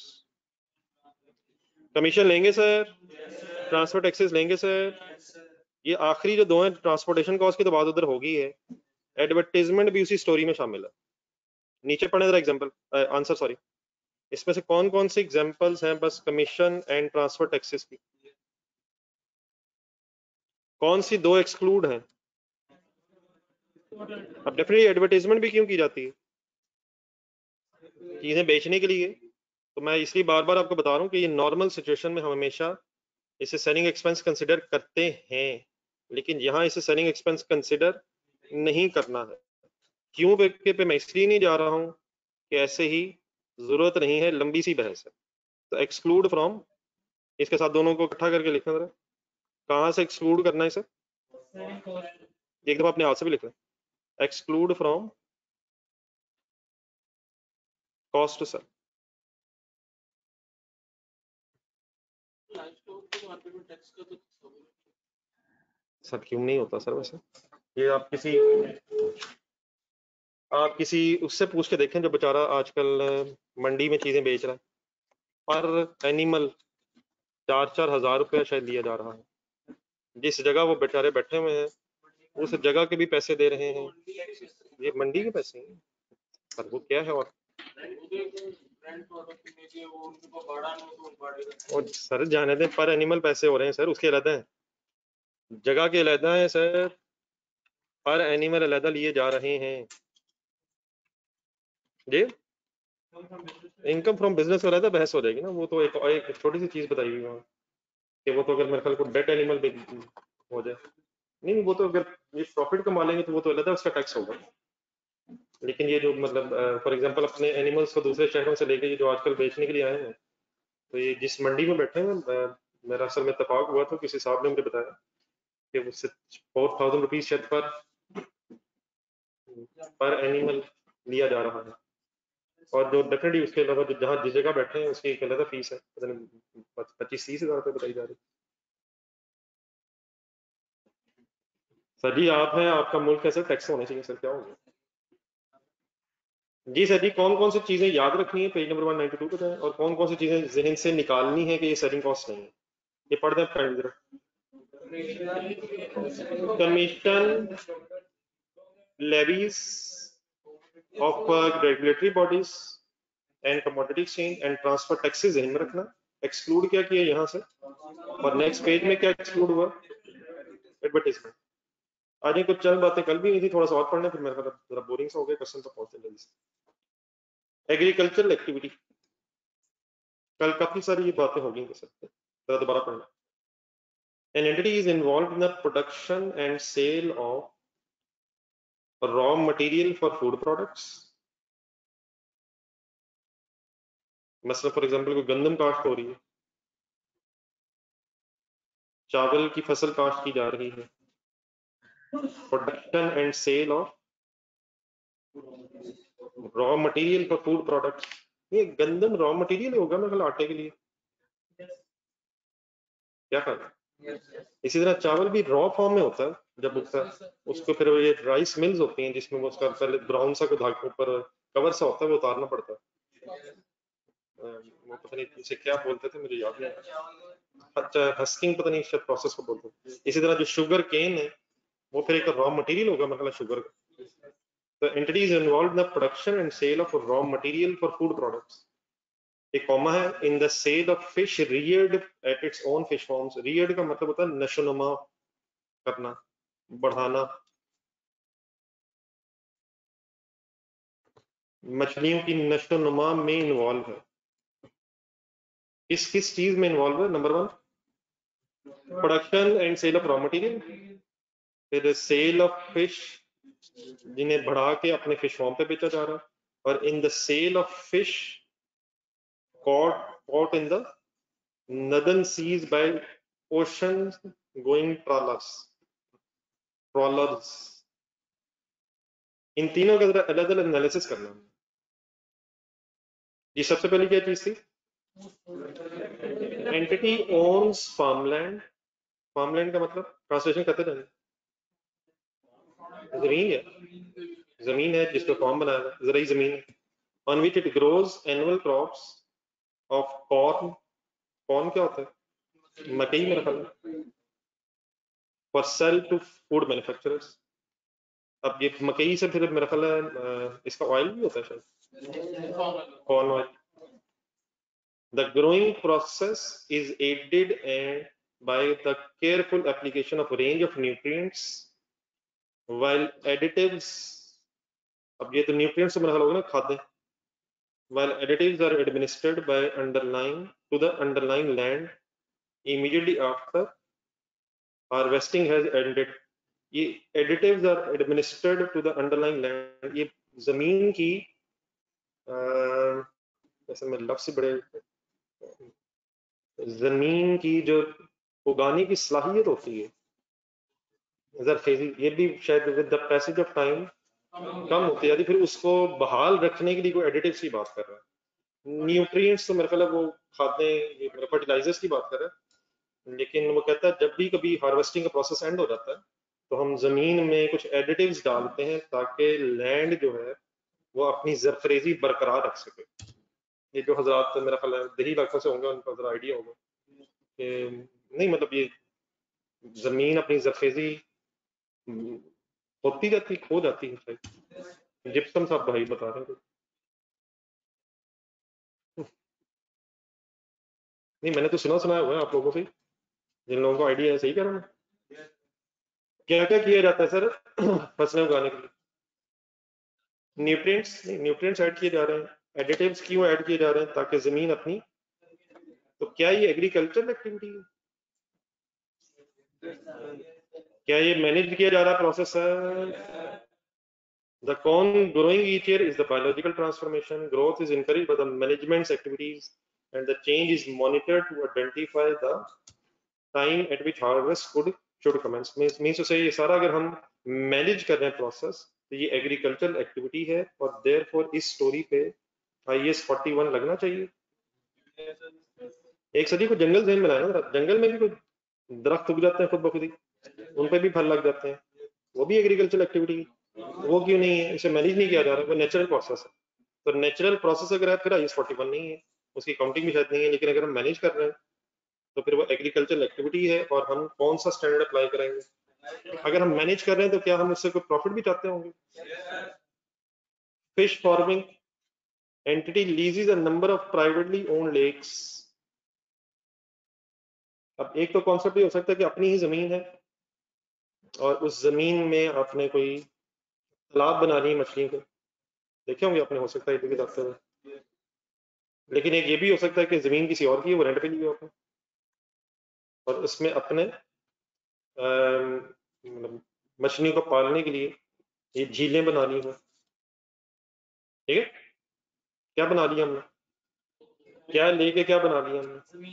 Commission लेंगे सर, ट्रांसफर टैक्सेस लेंगे सर, ये आखिरी जो दो हैं ट्रांसपोर्टेशन कॉस्ट की तो बात उधर होगी है, एडवर्टाइजमेंट भी उसी स्टोरी में शामिल है। नीचे पढ़े जरा एग्जांपल आंसर, सॉरी, इसमें से कौन कौन सी एग्जांपल्स हैं बस कमीशन एंड ट्रांसफर टैक्सेस की? कौन सी दो एक्सक्लूड हैं? अब डेफिनेटली एडवर्टाइजमेंट भी क्यों की जाती है? चीजें बेचने के लिए। तो मैं इसलिए बार बार आपको बता रहा हूँ कि ये नॉर्मल सिचुएशन में हम हमेशा इसे सेलिंग एक्सपेंस कंसिडर करते हैं, लेकिन यहाँ इसे सेलिंग एक्सपेंस कंसिडर नहीं करना है। क्यों पे, पे मैं इसलिए नहीं जा रहा हूँ कि ऐसे ही जरूरत नहीं है, लंबी सी बहस है। तो एक्सक्लूड फ्रॉम, इसके साथ दोनों को इकट्ठा करके लिखना जरा, कहाँ से एक्सक्लूड करना है सर? एक दफा अपने हाथ से भी लिख लें, exclude from cost sir. Sir क्यों नहीं होता सर? वैसे ये आप किसी आप किसी उससे पूछ के देखें जो बेचारा आजकल मंडी में चीजें बेच रहा है, पर एनिमल चार चार हजार रुपया शायद लिया जा रहा है। जिस जगह वो बेचारे बैठे हुए हैं उस जगह के भी पैसे दे रहे हैं, ये मंडी के पैसे हैं। पर वो क्या है, और और सर जाने दें, पर एनिमल पैसे हो रहे हैं सर, उसके अलग हैं, जगह के अलग हैं सर, पर एनिमल अलग लिए जा रहे हैं जी। इनकम फ्रॉम बिजनेस हो रहा था, बहस हो जाएगी ना, वो तो एक, एक छोटी सी चीज बताई हुई है कि वो तो अगर मेरे ख्याल को डेड एनिमल हो जाए, नहीं वो तो अगर ये प्रॉफिट कमा लेंगे तो वो तो अलग है, उसका टैक्स होगा। लेकिन ये जो मतलब फॉर एग्जांपल अपने एनिमल्स को दूसरे शहरों से लेके ये जो आजकल बेचने के लिए आए हैं, तो ये जिस मंडी में बैठे हैं, मेरा असल में इत्तेफाक हुआ था, किसी साहब ने मुझे बताया कि उससे फोर थाउजेंड रुपीज शायद पर पर एनिमल लिया जा रहा है। और जो डेफिनेटली उसके अलावा जो जहाँ जिस जगह बैठे हैं उसकी एक अलग फीस है, पच्चीस तीस हजार रुपये बताई जा रही। सर जी आप हैं, आपका मुल्क कैसे टैक्स होने चाहिए सर, क्या हो गया? जी सर जी, कौन कौन सी चीजें याद रखनी है page number one ninety two पे जाएं, और कौन कौन सी चीजें जहन से निकालनी है कि ये सेटिंग कॉस्ट नहीं है, ये पढ़ दें पढ़ जरा। Commission, levies of uh, regulatory bodies and commodity exchange and transfer taxes ध्यान में रखना। एक्सक्लूड क्या किया यहाँ से, और नेक्स्ट पेज में क्या एक्सक्लूड हुआ? एडवर्टाइजमेंट। आज ये कुछ चंद बातें कल भी नहीं थी, थोड़ा सा और पढ़ने, फिर मेरा जरा बोरिंग सा हो गया, क्वेश्चन तो पहुंचते जल्दी से। एग्रीकल्चरल एक्टिविटी, कल काफी सारी ये बातें हो गई सकते, जरा दोबारा पढ़ना। An entity is involved in the production and sale of raw material for food products. मतलब फॉर एग्जांपल कोई गंदम काश्त हो रही है, चावल की फसल काश्त की जा रही है, production and sale of raw material for food products. ये गंदम रॉ मटेरियल होगा मेरे ख्याल आटे के लिए, क्या ख्याल है? इसी तरह चावल भी रॉ फॉर्म में होता है जब उगता है, उसको फिर ये राइस मिल्स होती हैं जिसमें वो उसका पहले ब्राउन सा को धागे ऊपर कवर सा होता है, वो उतारना पड़ता है। वो पता नहीं इसे क्या बोलते थे, मुझे याद नहीं। अच्छा हस्किंग पता नहीं शायद प्रोसेस को बोलते हैं। इसी तरह जो शुगर केन है वो फिर एक रॉ मटेरियल होगा मतलब शुगर का। The entity is involved in the production and sale of raw material for food products. एक कॉमा है, in the sale of fish reared at its own fish farms. Reared का मतलब होता है नशोनुमा करना, बढ़ाना। मछलियों की नशोनुमा में इन्वॉल्व है। किस किस चीज में इन्वॉल्व है? Number one production and sale of raw material, फिर सेल ऑफ फिश जिन्हें बढ़ा के अपने फिश फार्म पे बेचा जा रहा है, और in the sale of fish caught caught in the northern seas by ocean going trawlers trawlers। इन तीनों का जरा अलग अलग एनालिसिस करना। ये सबसे पहले क्या चीज थी? Entity ons farmland. फार्मलैंड का मतलब ट्रांसलेशन करते रहना, जमीन है, जमीन है जिस पर फार्म बनाया है, जरा जमीन है। On which it grows annual crops of corn. Corn क्या होता है? मकई में रखा for sale to food manufacturers. अब ये मकई से फिर मेरा ख्याल है इसका ऑयल भी होता है शायद, corn oil. The growing process is aided and by the careful application of a range of nutrients, while additives, अब ये तो nutrients से मेरा ख्याल होगा ना, खाद्य, while additives are administered by underlying to the underlying land immediately after harvesting has ended। ये additives are administered to the underlying land, ये जमीन की जैसे मैं लफ्ज़ से बड़े, जमीन की जो उगाने की सलाहियत होती है, जरखेजी, ये भी शायद with the passage of time कम होती जाती, फिर उसको बहाल रखने के लिए कोई एडिटिव्स की बात कर रहा है। न्यूट्रिएंट्स तो मेरे ख्याल है वो खाद्य फर्टिलाइजर्स की बात कर रहा है, लेकिन वो कहता है जब भी कभी हार्वेस्टिंग का प्रोसेस एंड हो जाता है तो हम जमीन में कुछ एडिटिव्स डालते हैं ताकि लैंड जो है वो अपनी जरखेजी बरकरार रख सके। ये जो हजरात मेरा ख्याल है दही इलाकों से होंगे उनको जरा आइडिया होगा कि नहीं, मतलब ये जमीन अपनी जरखेजी होती जाती, खो जाती है शायद। जिप्सम साहब भाई बता रहे हैं नहीं, मैंने तो सुना सुना हुआ है आप लोगों से, जिन लोगों को आइडिया है। सही कह रहा हूँ? क्या क्या किया जाता है सर फसलें उगाने के लिए? न्यूट्रिएंट्स नहीं, न्यूट्रिएंट्स ऐड किए जा रहे हैं। एडिटिव्स क्यों ऐड किए जा रहे हैं? ताकि जमीन अपनी, तो क्या ये एग्रीकल्चरल एक्टिविटी है? क्या ये मैनेज किया जा रहा प्रोसेस है? The corn growing each year is the biological transformation. Growth is encouraged by the management's activities, and the change is monitored to identify the time at which harvest could should commence. Means means to say ये सारा अगर हम मैनेज कर रहे हैं प्रोसेस तो ये एग्रीकल्चरल एक्टिविटी है, और देयरफॉर इस स्टोरी पे आई एस फोर्टी वन लगना चाहिए। एक सदी को जंगल जहन बनाया ना, जंगल में भी कोई दरख्त उग जाते हैं खुद ब खुद ही, उन पे भी फल लग जाते हैं, वो भी एग्रीकल्चरल एक्टिविटी। वो क्यों नहीं है? इसे मैनेज नहीं किया जा रहा, वो नेचुरल प्रोसेस है। तो नेचुरल प्रोसेस अगर है फिर आई एस फोर्टी वन नहीं है, उसकी काउंटिंग भी शायद नहीं है। लेकिन अगर हम मैनेज कर रहे हैं तो फिर वो एग्रीकल्चरल एक्टिविटी है, और हम कौन सा स्टैंडर्ड अप्लाई करेंगे? अगर हम मैनेज कर रहे हैं तो क्या हम उससे कोई प्रॉफिट भी चाहते होंगे? Fish farming entity leases a number of privately owned lakes. अब एक तो कॉन्सेप्ट ये हो सकता है कि अपनी ही जमीन है और उस जमीन में आपने कोई तालाब बना ली मछलियों के, देखे होंगे आपने, हो सकता है ये भी दफ्तर में। लेकिन एक ये भी हो सकता है कि जमीन किसी और की है, वो रेंट पे ली हुई आपने, और उसमें अपने अम, मतलब मछलियों को पालने के लिए ये झीलें बना ली हुई। ठीक है, क्या बना लिया हमने? क्या लेके क्या बना लिया हमने?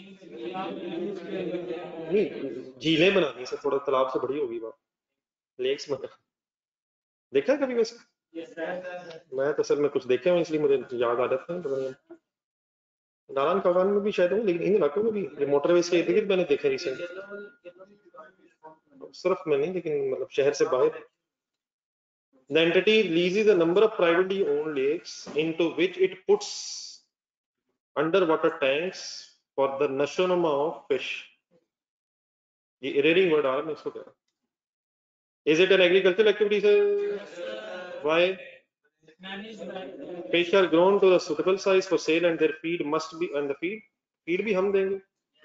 नहीं, झीलें बना ली, सब थोड़ा तालाब से बड़ी होगी बात, लेक्स में। देखा है कभी वैसे? मैं तो असल में कुछ देखे हुए इसलिए मुझे याद आ जाता है, पता नहीं। नारायण खगान में भी शायद हूँ, लेकिन इन इलाकों में भी मोटरवेज के इर्द गिर्द मैंने देखे रिसेंट, सिर्फ में नहीं लेकिन मतलब शहर से बाहर। The entity leases a number of privately owned lakes into which it puts underwater tanks for the nashonoma of fish. ये erroring word आ रहा है, मैं इसको कह रहा हूँ। Is it an agricultural activity, sir? Why? Fish are grown to the suitable size for sale and their feed must be, and the feed feed भी हम देंगे,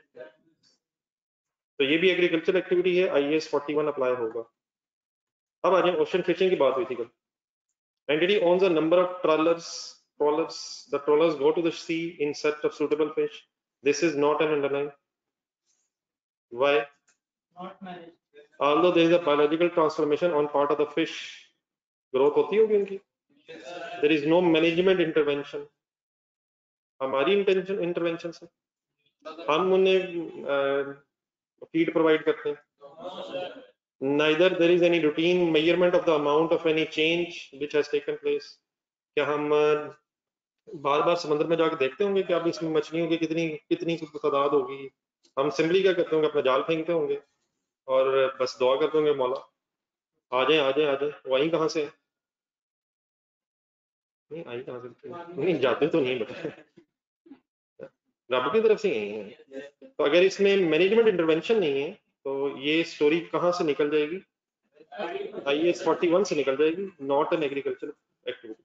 तो ये भी एग्रीकल्चर एक्टिविटी है, I S forty one apply होगा। अब आ जाए, ओशन फिशिंग की बात हुई थी कल। Entity owns a number of trawlers. Trawlers. The trawlers go to the sea in search of suitable fish. This is not an underline. Why? Although there is a biological transformation on part of the fish, growth होती होगी उनकी। There is no management intervention. हमारी इंटेंशन इंटरवेंशन से हम उन्हें फीड प्रोवाइड करते हैं। Neither there is any routine measurement of the amount of any change which has taken place. क्या हम बार बार समंदर में जाकर देखते होंगे कि अब इसमें मछलियों की कितनी कितनी तादाद होगी? हम सिंपली क्या करते होंगे, अपना जाल फेंकते होंगे और बस दुआ करते होंगे, मौला आ जाए आ जाए आ जाए। वहीं कहाँ से? नहीं आई कहाँ से? नहीं जाते तो नहीं, बेटा रब की तरफ से यही है। तो अगर इसमें मैनेजमेंट इंटरवेंशन नहीं है तो ये स्टोरी कहाँ से निकल जाएगी? आई एस फोर्टी वन से निकल जाएगी, नॉट एन एग्रीकल्चर एक्टिविटी।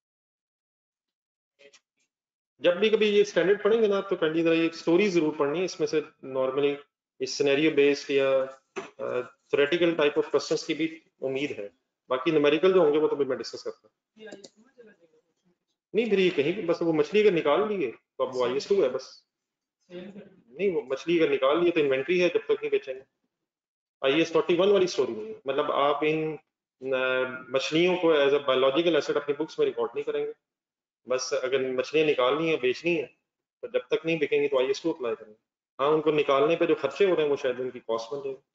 जब भी कभी ये स्टैंडर्ड पढ़ेंगे ना तो पहली तरह ये स्टोरी जरूर पढ़नी है, इसमें से नॉर्मली इस सिनेरियो बेस्ड या थ्योरेटिकल टाइप ऑफ क्वेश्चंस की भी उम्मीद है। बाकी न्यूमेरिकल जो होंगे वो तो भी मैं डिस्कस करता हूँ। नहीं फिर ये कहीं भी बस वो मछली अगर निकाल लिए तो अब वो आई एस टू है बस। नहीं वो मछली अगर निकाल लिए तो इन्वेंट्री है, जब तक नहीं बेचेंगे। आई एस फोर्टी वन वाली स्टोरी नहीं है, मतलब आप इन मछलियों को एज अ बायोलॉजिकल एसेट अपनी बुक्स में रिकॉर्ड नहीं करेंगे। बस अगर मछलियां निकालनी है बेचनी है तो जब तक नहीं बिकेंगी तो आई एस टू अप्लाई करेंगे। हाँ उनको निकालने पे जो खर्चे हो रहे हैं वो शायद उनकी कॉस्ट बन जाएगी।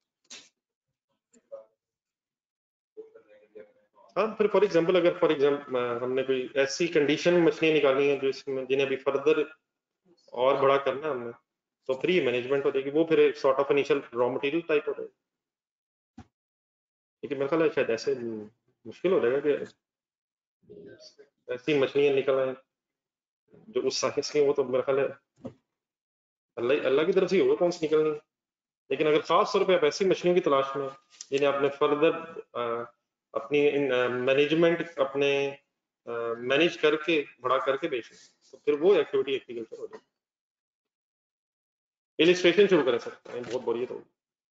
हाँ फिर फॉर एग्जांपल अगर फॉर एग्जांपल हमने कोई ऐसी कंडीशन में मछलियां निकालनी है जो इसमें जिन्हें अभी फर्दर और बड़ा करना है हमने, तो फ्री मैनेजमेंट हो जाएगी, वो फिर sort of initial raw material type हो जाएगी। लेकिन मेरे ख्याल है शायद ऐसे मुश्किल हो जाएगा कि ऐसी मछलियां निकल आए जो उस साइज की, वो तो मेरे ख्याल है अल्लाह अल्लाह की तरफ से ही होगा कौन सी निकलनी। लेकिन अगर खास तौर पे आप ऐसी मछलियों की तलाश में जिन्हें आपने फर्दर अपनी मैनेजमेंट अपने मैनेज करके बड़ा करके बेचना, तो फिर वो एक्टिविटी एग्रीकल्चर हो जाएगी। इलिस्ट्रेशन शुरू करें सर, बहुत बढ़िया। तो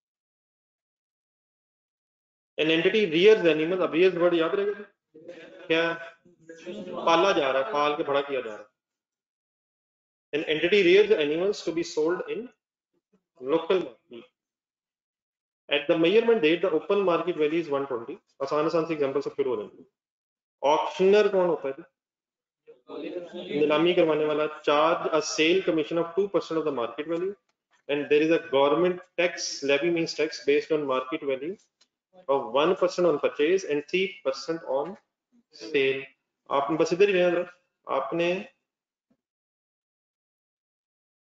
एन एंटिटी रियर्स एनिमल, अब रियर्स वर्ड याद रहेगा क्या? पाला जा रहा है, पाल के बड़ा किया जा रहा है। An entity rears animals to be sold in local market at the measurement date the open market value is one twenty. आसान आसान से एग्जांपल से शुरू हो जाएंगे। ऑक्शनर कौन होता है? नीलामी करवाने वाला। Charge a sale commission of two percent of the market value and there is a government tax, levy means tax, based on market value of one percent on purchase and three percent on sale. आपने बस इधर ही रहना, आपने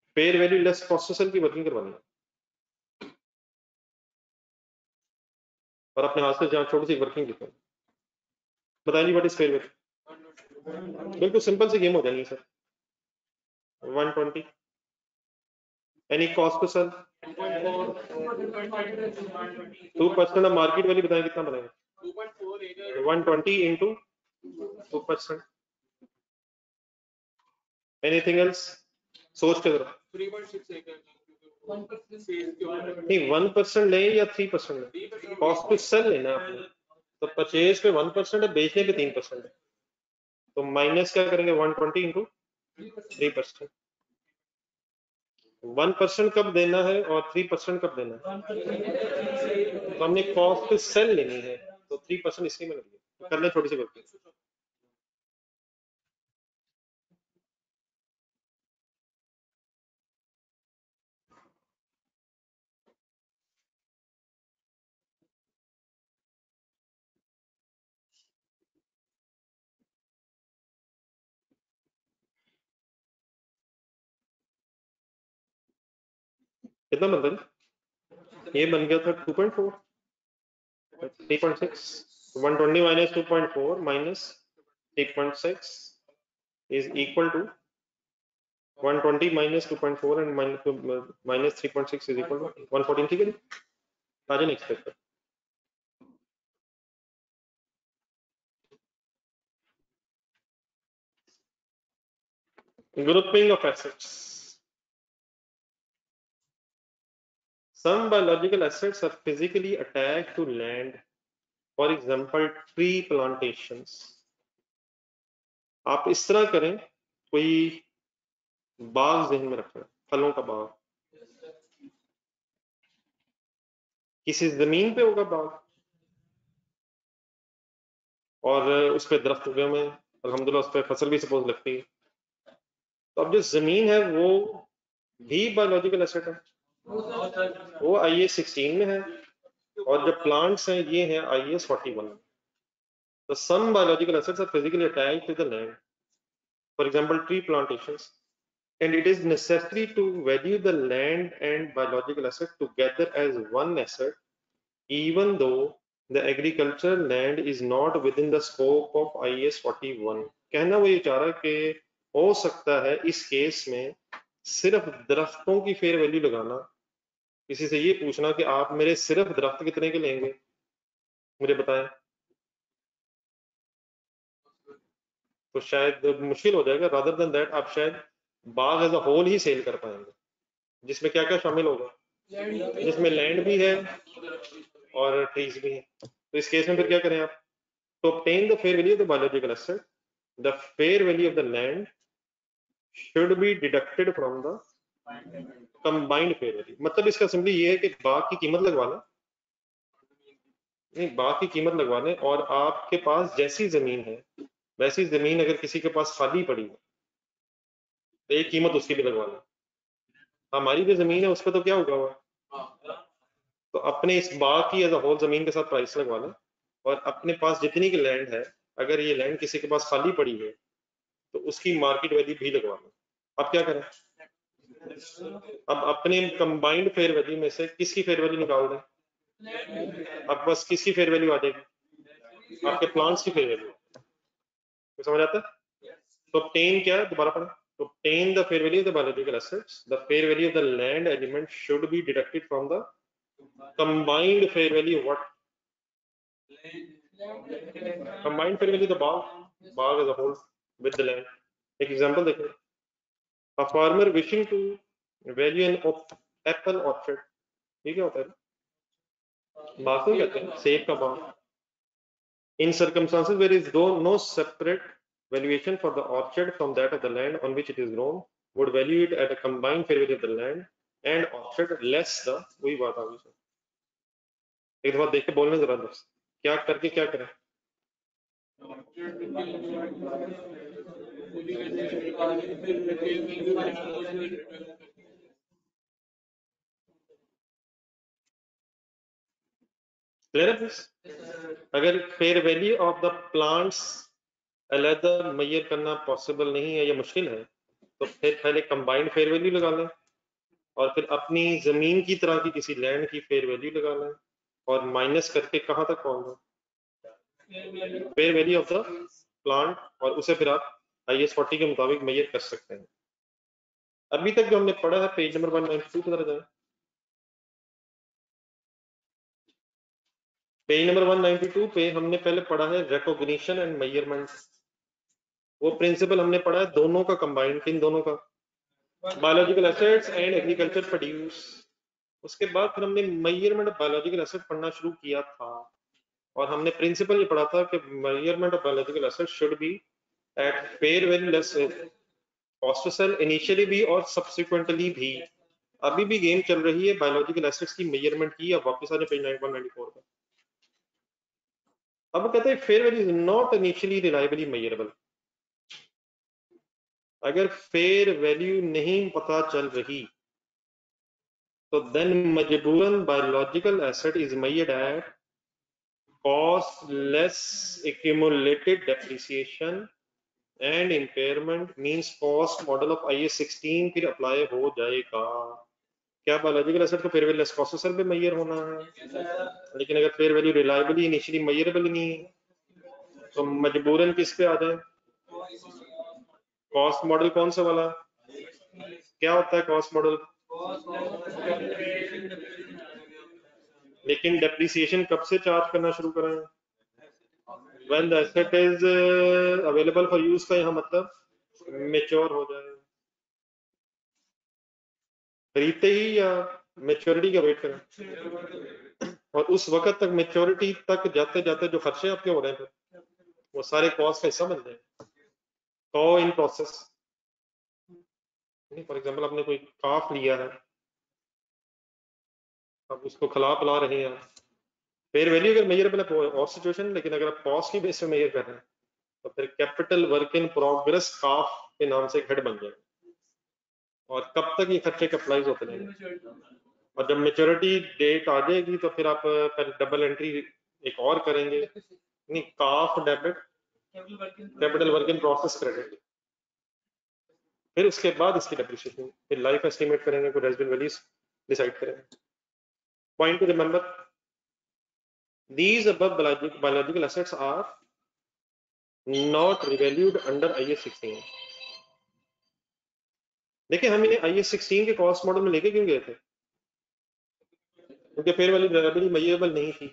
fair value less cost sale की वर्किंग करवानी है और अपने हाथ से जहाँ छोटी सी वर्किंग लिखो। बताइए जी व्हाट इज फेयर वैल्यू। बिल्कुल सिंपल सी गेम हो जानी है sir. One twenty any cost to sell two percent of market value बताएं कितना बनेगा। One twenty into two percent. Anything else सोच के जरा। नहीं वन परसेंट ले या थ्री परसेंट ले, कॉस्ट टू सेल लेना आपने। तो परचेज पे वन परसेंट है, बेचने पे तीन परसेंट है, तो माइनस क्या करेंगे one twenty into three percent. One percent कब देना है और थ्री परसेंट कब देना है। तो हमने कॉस्ट टू सेल लेनी है, तो थ्री परसेंट इसकी में लगी है। कर ले छोटी सी गलती। कितना बनता है? ये बन गया था two point four, three point six. One twenty minus two point four minus three point six is equal to one twenty minus two point four and minus minus three point six is equal to one fourteen. ठीक है जी, आ जाए नेक्स्ट स्टेप पर। Grouping of assets. Some biological assets are physically attached to land. For example, tree plantations. आप इस तरह करें, कोई बाग ज़हन में रखें, फलों का बाग, किसी जमीन पे होगा बाग और उस पर दरख्त उगे हुए हैं, अल्हम्दुलिल्लाह उस पर फसल भी सपोज लगती है। तो अब जो जमीन है वो भी बायोलॉजिकल एसेट है, वो आई एस सिक्सटीन में है, और जो प्लांट्स हैं ये हैं आई एस फोर्टी वन। तो some biological assets are physically attached to the land, for example tree plantations, and it is necessary to value the land and biological asset together as one asset, even though the agricultural land is not within the scope of I A S forty-one. कहना वो ये चाह रहा है कि हो सकता है इस केस में सिर्फ दरख्तों की फेयर वैल्यू लगाना, किसी से ये पूछना कि आप मेरे सिर्फ दरख्त कितने के लेंगे मुझे बताएं, तो शायद मुश्किल हो जाएगा। रादर देन दैट आप शायद बाग एज अ होल ही सेल कर पाएंगे, जिसमें क्या क्या शामिल होगा, जिसमें लैंड भी है और ट्रीज भी है। तो इस केस में फिर क्या करें आप, तो obtain the fair value of the biological asset, the fair value of the land should be deducted from the combined fair value। मतलब इसका सिंपली ये है कि बाग की कीमत लगवाना, नहीं बाग की कीमत लगवाने, और आपके पास जैसी जमीन है वैसी जमीन अगर किसी के पास खाली पड़ी है तो एक कीमत उसकी भी लगवाना। हमारी जो जमीन है उस पर तो क्या उगा हुआ, तो अपने इस बाग की एज अ होल जमीन के साथ प्राइस लगवाना, और अपने पास जितनी की लैंड है अगर ये लैंड किसी के पास खाली पड़ी है तो उसकी मार्केट वैल्यू भी लगवाना। अब क्या करें, अब अपने कंबाइंड फेयर वैल्यू में से किसकी फेयर वैल्यू निकाल दें, अब बस किसकी फेयर वैल्यू आ जाएगी, आपके प्लांट्स की फेयर वैल्यू। समझ आता है। तो obtain क्या है, दोबारा पढ़ें, to obtain the fair value of the biological assets, the fair value of the land element should be deducted from the combined fair value of what, combined fair value of the bag, bag as a whole with the land। एक एग्जांपल देखें, a farmer wishing to value an apple orchard, ये क्या होता है, बाग को कहते हैं, सेब का बाग। In circumstances where is no separate valuation for the orchard from that of the land on which it is grown, would value it at a combined fair value of the land and orchard less the, वही बात आ गई। एक दफा देख के बोलने जरा दोस्त, क्या करके क्या करें, क्लियर है। अगर fair value of the plants अलग मैयर करना पॉसिबल नहीं है या मुश्किल है, तो फिर पहले कंबाइंड फेयर वैल्यू लगा लें और फिर अपनी जमीन की तरह की किसी लैंड की फेयर वैल्यू लगा लें और माइनस करके कहाँ तक पहुंच जाए, fair value of the plant, और उसे फिर आप आई एस फोर्टी के मुताबिक मेजर कर सकते हैं। अभी तक जो हमने पढ़ा है page number one ninety two की तरह जाए। Page number one ninety two पे हमने पहले पढ़ा है रिकॉग्निशन एंड मेजरमेंट। वो प्रिंसिपल हमने पढ़ा है दोनों का कंबाइंड, किन दोनों का, biological assets and agriculture produce. उसके बाद फिर हमने मेजरमेंट ऑफ बायोलॉजिकल एसेट पढ़ना शुरू किया था और हमने प्रिंसिपल ये पढ़ा था कि measurement of biological asset should be at fair value less cost to sell, initially भी और सब्सिक्वेंटली भी। अभी भी गेम चल रही है बायोलॉजिकल एसेट्स की मेजरमेंट की। अब वापस आ जाए पेज वन नाइंटी फोर पे। अब कहते हैं fair value is not initially reliably measurable. अगर फेयर वैल्यू नहीं पता चल रही तो देन मजबूरन biological asset is measured at cost less accumulated depreciation and impairment, means cost model of I S sixteen फिर अप्लाई हो जाएगा। क्या बायोलॉजिकल एसेट को फेयर वैल्यू लेस कॉस्ट से भी मेजर होना है, लेकिन अगर fair value reliably initially measurable नहीं तो मजबूरन किस पे आ जाए, कॉस्ट मॉडल। कौन सा वाला, क्या होता है कॉस्ट मॉडल, लेकिन डेप्रिसिएशन कब से चार्ज करना शुरू करें, when the asset is uh, available for use का यहाँ मतलब मेच्योर हो जाए, खरीदते ही या मेच्योरिटी का वेट करें, और उस वक्त तक मेच्योरिटी तक जाते जाते जो खर्चे आपके हो रहे हैं वो सारे कॉस्ट का हिस्सा बन जाए। तो इन प्रोसेस, फॉर एग्जांपल आपने कोई काफ लिया है, अब उसको खिला पिला रहे हैं, फेयर वैल्यू अगर मेजरेबल है और सिचुएशन, लेकिन अगर आप कॉस्ट की बेस पे मेजर कर रहे हैं तो फिर capital work in progress calf के नाम से हेड बन जाए, और कब तक ये खर्चे कैपिटलाइज होते रहेंगे, और जब मेच्योरिटी डेट आ जाएगी तो फिर आप डबल एंट्री एक और करेंगे, नहीं calf debit capital work in process credit, फिर उसके बाद इसकी डेप्रिसिएशन, फिर लाइफ एस्टिमेट करेंगे, फिर रेजिडुअल वैल्यूज डिसाइड करेंगे। Point to remember, these above biological assets are not revalued under I S sixteen. देखिए हम इन्हें आई एस सिक्सटीन के कॉस्ट मॉडल में लेके क्यों गए थे, क्योंकि फेयर वैल्यू रिलायबली मेजरेबल नहीं थी।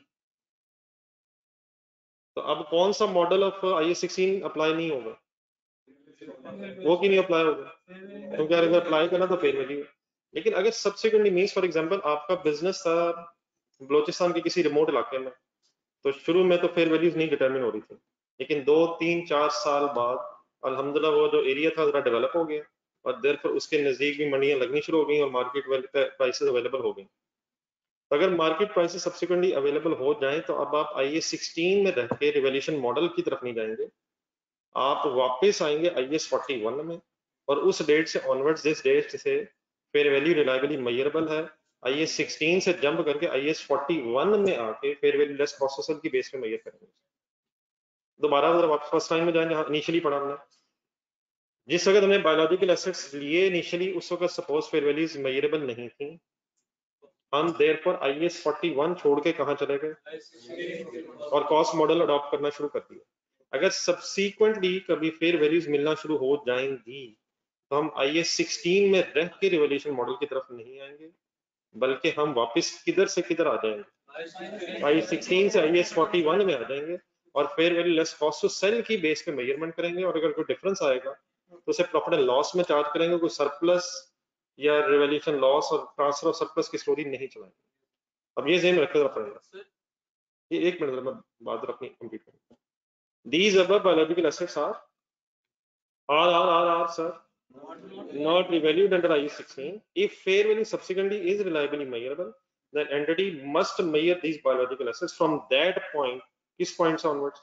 तो अब कौन सा model of I S sixteen apply नहीं होगा, वो क्यों नहीं अप्लाई होगा, क्योंकि अगर अप्लाई करना तो फेयर वैल्यू। लेकिन अगर सब्सिक्वेंटली मींस फॉर एग्जांपल आपका बिजनेस था बलोचिस्तान के किसी रिमोट इलाके में, तो शुरू में तो फेयर वैल्यूज नहीं डिटरमिन हो रही थी, लेकिन दो तीन चार साल बाद अल्हम्दुलिल्लाह वो जो एरिया था जरा डेवलप हो गया और देर पर उसके नजदीक भी मंडियां लगनी शुरू हो गई और मार्केट प्राइसेस अवेलेबल हो गई। तो अगर मार्केट प्राइसेस सब्सिक्वेंटली अवेलेबल हो जाएं तो अब आप आई एस सिक्सटीन में रह के रिवैल्यूएशन मॉडल की तरफ नहीं जाएंगे, आप वापस आएंगे आई एस फोर्टी वन में, और उस डेट से ऑनवर्ड्स जिस डेट से फेयर वैल्यू रिलायबली मेजरेबल है, आई एस सिक्सटीन से जंप करके आई एस फोर्टी वन में आके फेयर वैल्यू लेस प्रोसेसर की बेस पे मेजर करेंगे। दोबारा अगर वापस फर्स्ट टाइम में जाएं जहां इनिशियली पढ़ा हमने, जिस वक्त हमने बायोलॉजिकल एसेट्स लिए इनिशियली उस वक्त सपोज फेयर वैल्यूज मेजरेबल नहीं थी, हम therefore I S forty one छोड़ के कहां चले गए और कॉस्ट मॉडल अडॉप्ट करना शुरू कर दिया। अगर सब्सीक्वेंटली कभी फेयर वैल्यूज मिलना शुरू हो जाएंगी तो हम आई एस सिक्सटीन में रह के रिवैल्यूएशन मॉडल की तरफ नहीं आएंगे, बल्कि हम वापस किधर से किधर आ जाएंगे, आई एस सिक्सटीन से आई एस फोर्टी वन में आ जाएंगे और fair value less cost to sell की बेस पे मेजरमेंट करेंगे, और अगर कोई डिफरेंस आएगा तो उसे प्रॉफिट एंड लॉस में चार्ज करेंगे, कोई सरप्लस या रिवैल्यूएशन लॉस और ट्रांसफर ऑफ सरप्लस की स्टोरी नहीं चलाएंगे। अब ये ज़हन रखना पड़ेगा। ये एक मिनट मैं बात अपनी कंप्लीट करूं। These above biological assets are are are are are sir not revalued under I S sixteen. If fair value subsequently is reliably measurable, then entity must measure these biological assets from that point. किस point से onwards?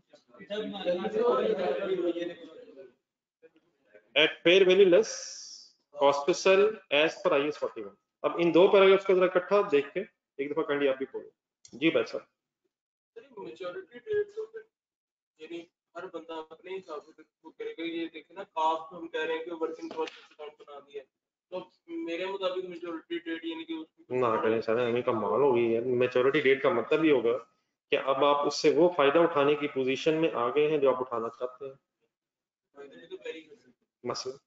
At fair value less cost to sell as per I S forty one. अब इन दो पैराग्राफ्स को जरा इकट्ठा देख के एक दफा कंडी आप भी बोलो। जी भाई सर। मेच्योरिटी डेट तो फिर यानी हर बंदा अपने हिसाब से वो करेगा। ये देखे ना कास्ट हम कह रहे हैं कि वर्किंग प्रोसेस अकाउंट बना दिया, तो मेरे मुताबिक मेच्योरिटी डेट यानी कि उसकी ना करें सर, हमें कमाल हो गई है। मेच्योरिटी डेट का मतलब ही होगा कि अब आप उससे वो फायदा उठाने की पोजीशन में आ गए हैं जो आप उठाना चाहते हैं। मसला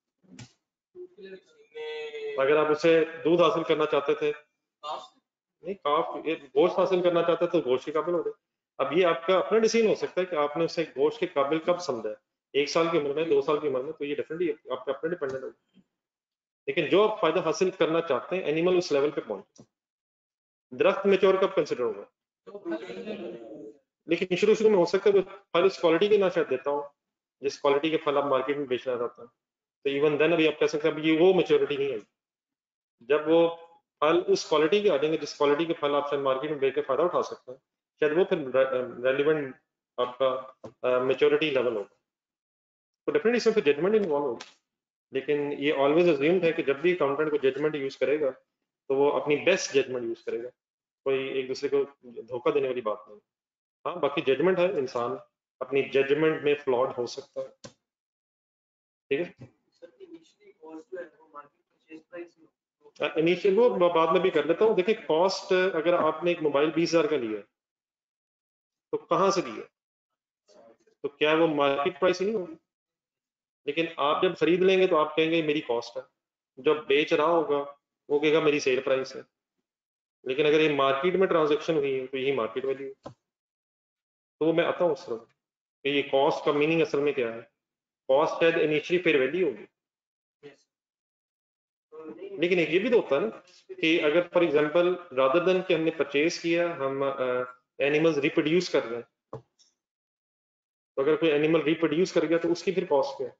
अगर आप उससे दूध हासिल करना चाहते थे, नहीं काफ ये गोश्त हासिल करना चाहते थे तो गोश्त के काबिल हो गए। अब ये आपका अपना डिसीजन हो सकता है कि आपने उसे गोश्त के काबिल कब समझा है, एक साल की उम्र में, दो साल की उम्र में, तो ये डेफिनेटली आपके अपने डिपेंडेंट होगा। लेकिन जो आप फायदा हासिल करना चाहते हैं, एनिमल उस लेवल पे पहुंचे। दरख्त मेच्योर कब कंसिडर होगा? लेकिन शुरू शुरू में हो सकता है फल उस क्वालिटी के ना शायद देता हो जिस क्वालिटी के फल आप मार्केट में बेचना चाहते हैं, तो इवन देन अभी आप कह सकते हैं अभी ये वो मेच्योरिटी नहीं है। जब वो फल उस क्वालिटी के आ जाएंगे जिस क्वालिटी के फल आप शायद मार्केट में बेच के फायदा उठा सकते हैं, शायद वो फिर रेलिवेंट आपका मेच्योरिटी लेवल होगा। तो डेफिनेटली इसमें फिर जजमेंट इन्वॉल्व होगा। लेकिन ये ऑलवेज अज्यूम्ड है कि जब भी अकाउंटेंट को जजमेंट यूज करेगा तो वो अपनी बेस्ट जजमेंट यूज करेगा, कोई एक दूसरे को धोखा देने वाली बात नहीं। हाँ बाकी जजमेंट है, इंसान अपनी जजमेंट में फ्लॉड हो सकता है, ठीक है। इनिशियल वो बाद में भी कर लेता हूँ। देखिए कॉस्ट, अगर आपने एक मोबाइल बीस हजार का लिया तो कहाँ से लिया, तो क्या वो मार्केट प्राइस नहीं होगी? लेकिन आप जब खरीद लेंगे तो आप कहेंगे मेरी कॉस्ट है, जब बेच रहा होगा वो कहेगा मेरी सेल प्राइस है। लेकिन अगर ये मार्केट में ट्रांजेक्शन हुई है तो यही मार्केट वैल्यू है। तो मैं आता हूँ उस तरह कि ये कॉस्ट का मीनिंग असल में क्या है। कॉस्ट शायद इनिशियली फेयर वैल्यू होगी, लेकिन एक ये भी तो होता है ना कि अगर फॉर एग्जांपल रादर देन कि हमने परचेज किया, हम एनिमल्स uh, रिप्रोड्यूस कर रहे हैं, तो अगर कोई एनिमल रिप्रोड्यूस कर गया तो उसकी फिर कॉस्ट क्या है?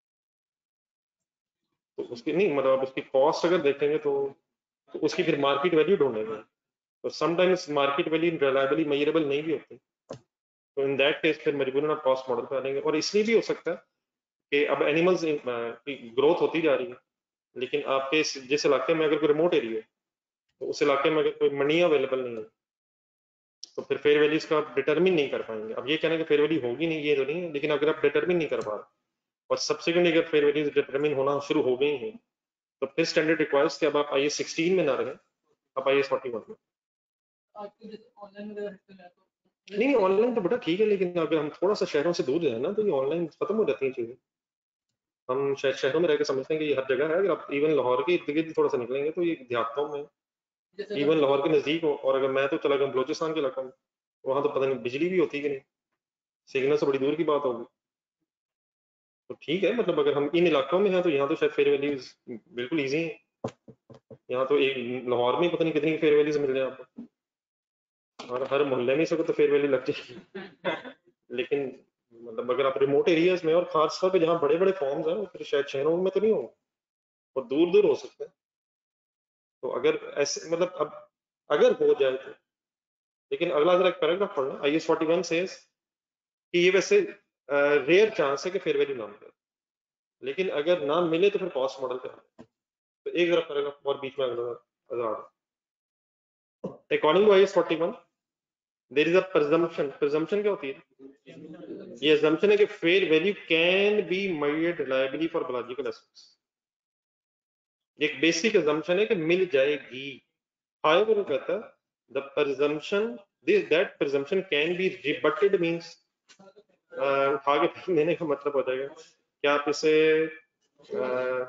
तो उसकी नहीं मतलब उसकी कॉस्ट अगर देखेंगे तो, तो उसकी फिर मार्केट वैल्यू ढूंढेंगे, तो sometimes market value reliably measurable नहीं भी होती, तो इन दैट केस फिर मजबूरन आप कॉस्ट मॉडल पे आ जाएंगे। और इसलिए भी हो सकता है कि अब एनिमल्स की ग्रोथ होती जा रही है, लेकिन आपके जिस इलाके में अगर कोई रिमोट एरिया है तो उस इलाके में अगर कोई मनी अवेलेबल नहीं है तो फिर फेयर वैल्यूज का आप डिटरमिन नहीं कर पाएंगे। अब ये कहना कि फेयर वैल्यू होगी नहीं ये तो नहीं है, लेकिन अगर आप डिटरमिन नहीं कर पा रहे और सब्सिक्वेंटली अगर फेयर वैल्यूज डिटरमिन होना शुरू हो गई हैं तो फिर स्टैंडर्ड रिक्वायर्स कि अब आप आई एस सिक्सटीन में ना रहे, आप आई एस फोर्टी वन में। नहीं ऑनलाइन तो बेटा ठीक है, लेकिन अगर हम थोड़ा सा शहरों से दूर जाए ना तो ये ऑनलाइन खत्म हो जाती है चीजें। हम शायद शहरों में रहकर समझते हैं कि ये हर जगह है, अगर आप इवन लाहौर के इर्द गिर्द थोड़ा सा निकलेंगे तो ये देहातों में, इवन लाहौर के नजदीक हो, और अगर मैं तो चला गया बलोचिस्तान के इलाका में, वहां तो पता नहीं बिजली भी होती कि नहीं, सिग्नल से बड़ी दूर की बात होगी। तो ठीक है, मतलब अगर हम इन इलाकों में हैं तो यहाँ तो शायद फेयर वैल्यूज बिल्कुल ईजी है। यहाँ तो एक लाहौर में पता नहीं कितनी फेयर वैल्यूज मिल जाए आपको, और हर मोहल्ले में इसको तो फेयर वैल्यू लग जाएगी। लेकिन मतलब अगर आप रिमोट एरियाज में और खासतौर पे जहाँ बड़े बड़े फॉर्म्स हैं फिर शायद शहरों में तो नहीं होंगे और दूर दूर हो सकते हैं। तो अगर ऐसे मतलब अब अगर हो जाए तो, लेकिन अगला जरा एक पैराग्राफ पढ़ना, I S forty one says कि ये वैसे रेयर चांस है कि फेयर वैल्यू ना मिले, लेकिन अगर ना मिले तो फिर कॉस्ट मॉडल पे आए। तो एक जरा पैराग्राफ और बीच में अगला, according to I S forty one there is a presumption. Presumption क्या होती है? ये assumption है कि fair value can be measured reliably for biological assets. एक बेसिक assumption है कि मिल जाएगी। however वो कहता है the presumption this that presumption can be rebutted means uh, उठा के फेंक देने का मतलब हो जाएगा क्या आप इसे uh,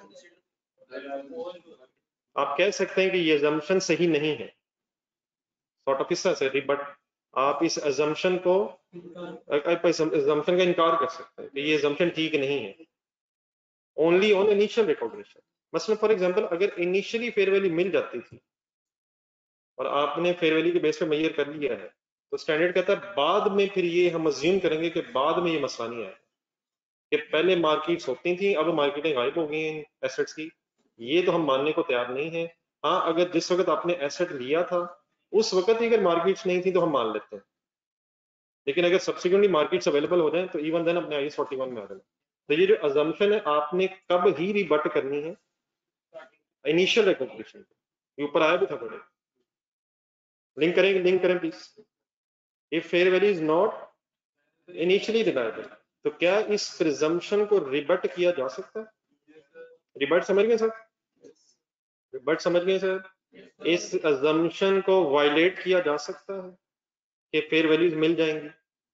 आप कह सकते हैं कि ये assumption सही नहीं है, sort of इस तरह से रिबट आप इस assumption को आप इस assumption का इनकार कर सकते हैं कि ये assumption ठीक नहीं है ओनली ऑन इनिशियल रिकॉग्निशन। मसलन फॉर एग्जांपल अगर इनिशियली फेयर वैल्यू मिल जाती थी और आपने फेयर वैल्यू के बेस पे मेजर कर लिया है तो स्टैंडर्ड कहता है बाद में फिर ये हम अज्यूम करेंगे कि बाद में ये मसला नहीं आया कि पहले मार्केट्स होती थी अब मार्केटें गायब हो गई हैं एसेट्स की, ये तो हम मानने को तैयार नहीं है। हाँ अगर जिस वक्त आपने एसेट लिया था उस वक्त ही अगर मार्केट्स नहीं थी तो हम मान लेते हैं, लेकिन अगर सब्सिक्वेंटली मार्केट्स अवेलेबल हो जाए तो इवन देन अपने आई एस फोर्टी वन में आ जाए। तो ये जो अजम्पशन है आपने कब ही रिबट करनी है, इनिशियल रिकॉग्निशन ये ऊपर आया भी था बड़े, लिंक करेंगे लिंक करें please. If fair value is not initially denied है। तो क्या इस प्रिजम्पशन को रिबट किया जा सकता है? रिबट समझ गए सर? रिबट समझ गए सर? इस अजम्पशन को वायलेट किया जा सकता है कि फेयर वैल्यूज मिल जाएंगी?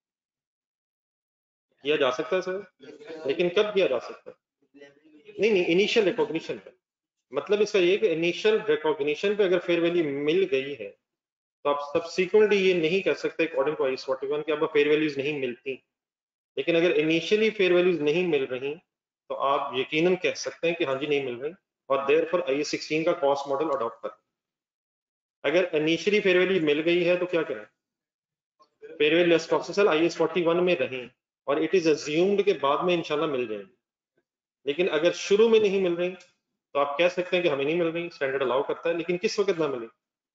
किया जा सकता है सर, लेकिन कब किया जा सकता है? नहीं नहीं, इनिशियल रिकॉग्निशन पे। मतलब इसका ये कि इनिशियल रिकॉग्निशन पे अगर फेयर वैल्यू मिल गई है तो आप सब्सिक्वेंटली ये नहीं कह सकते according to I S forty one कि अब फेयर वैल्यूज नहीं मिलती। लेकिन अगर इनिशियली फेयर वैल्यूज नहीं मिल रही तो आप यकीनन कह सकते हैं कि हाँ जी नहीं मिल रही, और देयरफॉर आई एस सिक्सटीन का कॉस्ट मॉडल अडॉप्ट कर। अगर इनिशियली फेयर वैल्यू मिल गई है तो क्या करें? Fair value less cost sell I S forty one में रहें और इट इज अज्यूम्ड के बाद में इंशाल्लाह मिल जाएंगी। लेकिन अगर शुरू में नहीं मिल रही तो आप कह सकते हैं कि हमें नहीं मिल रही, स्टैंडर्ड अलाउ करता है, लेकिन किस वक्त ना मिले।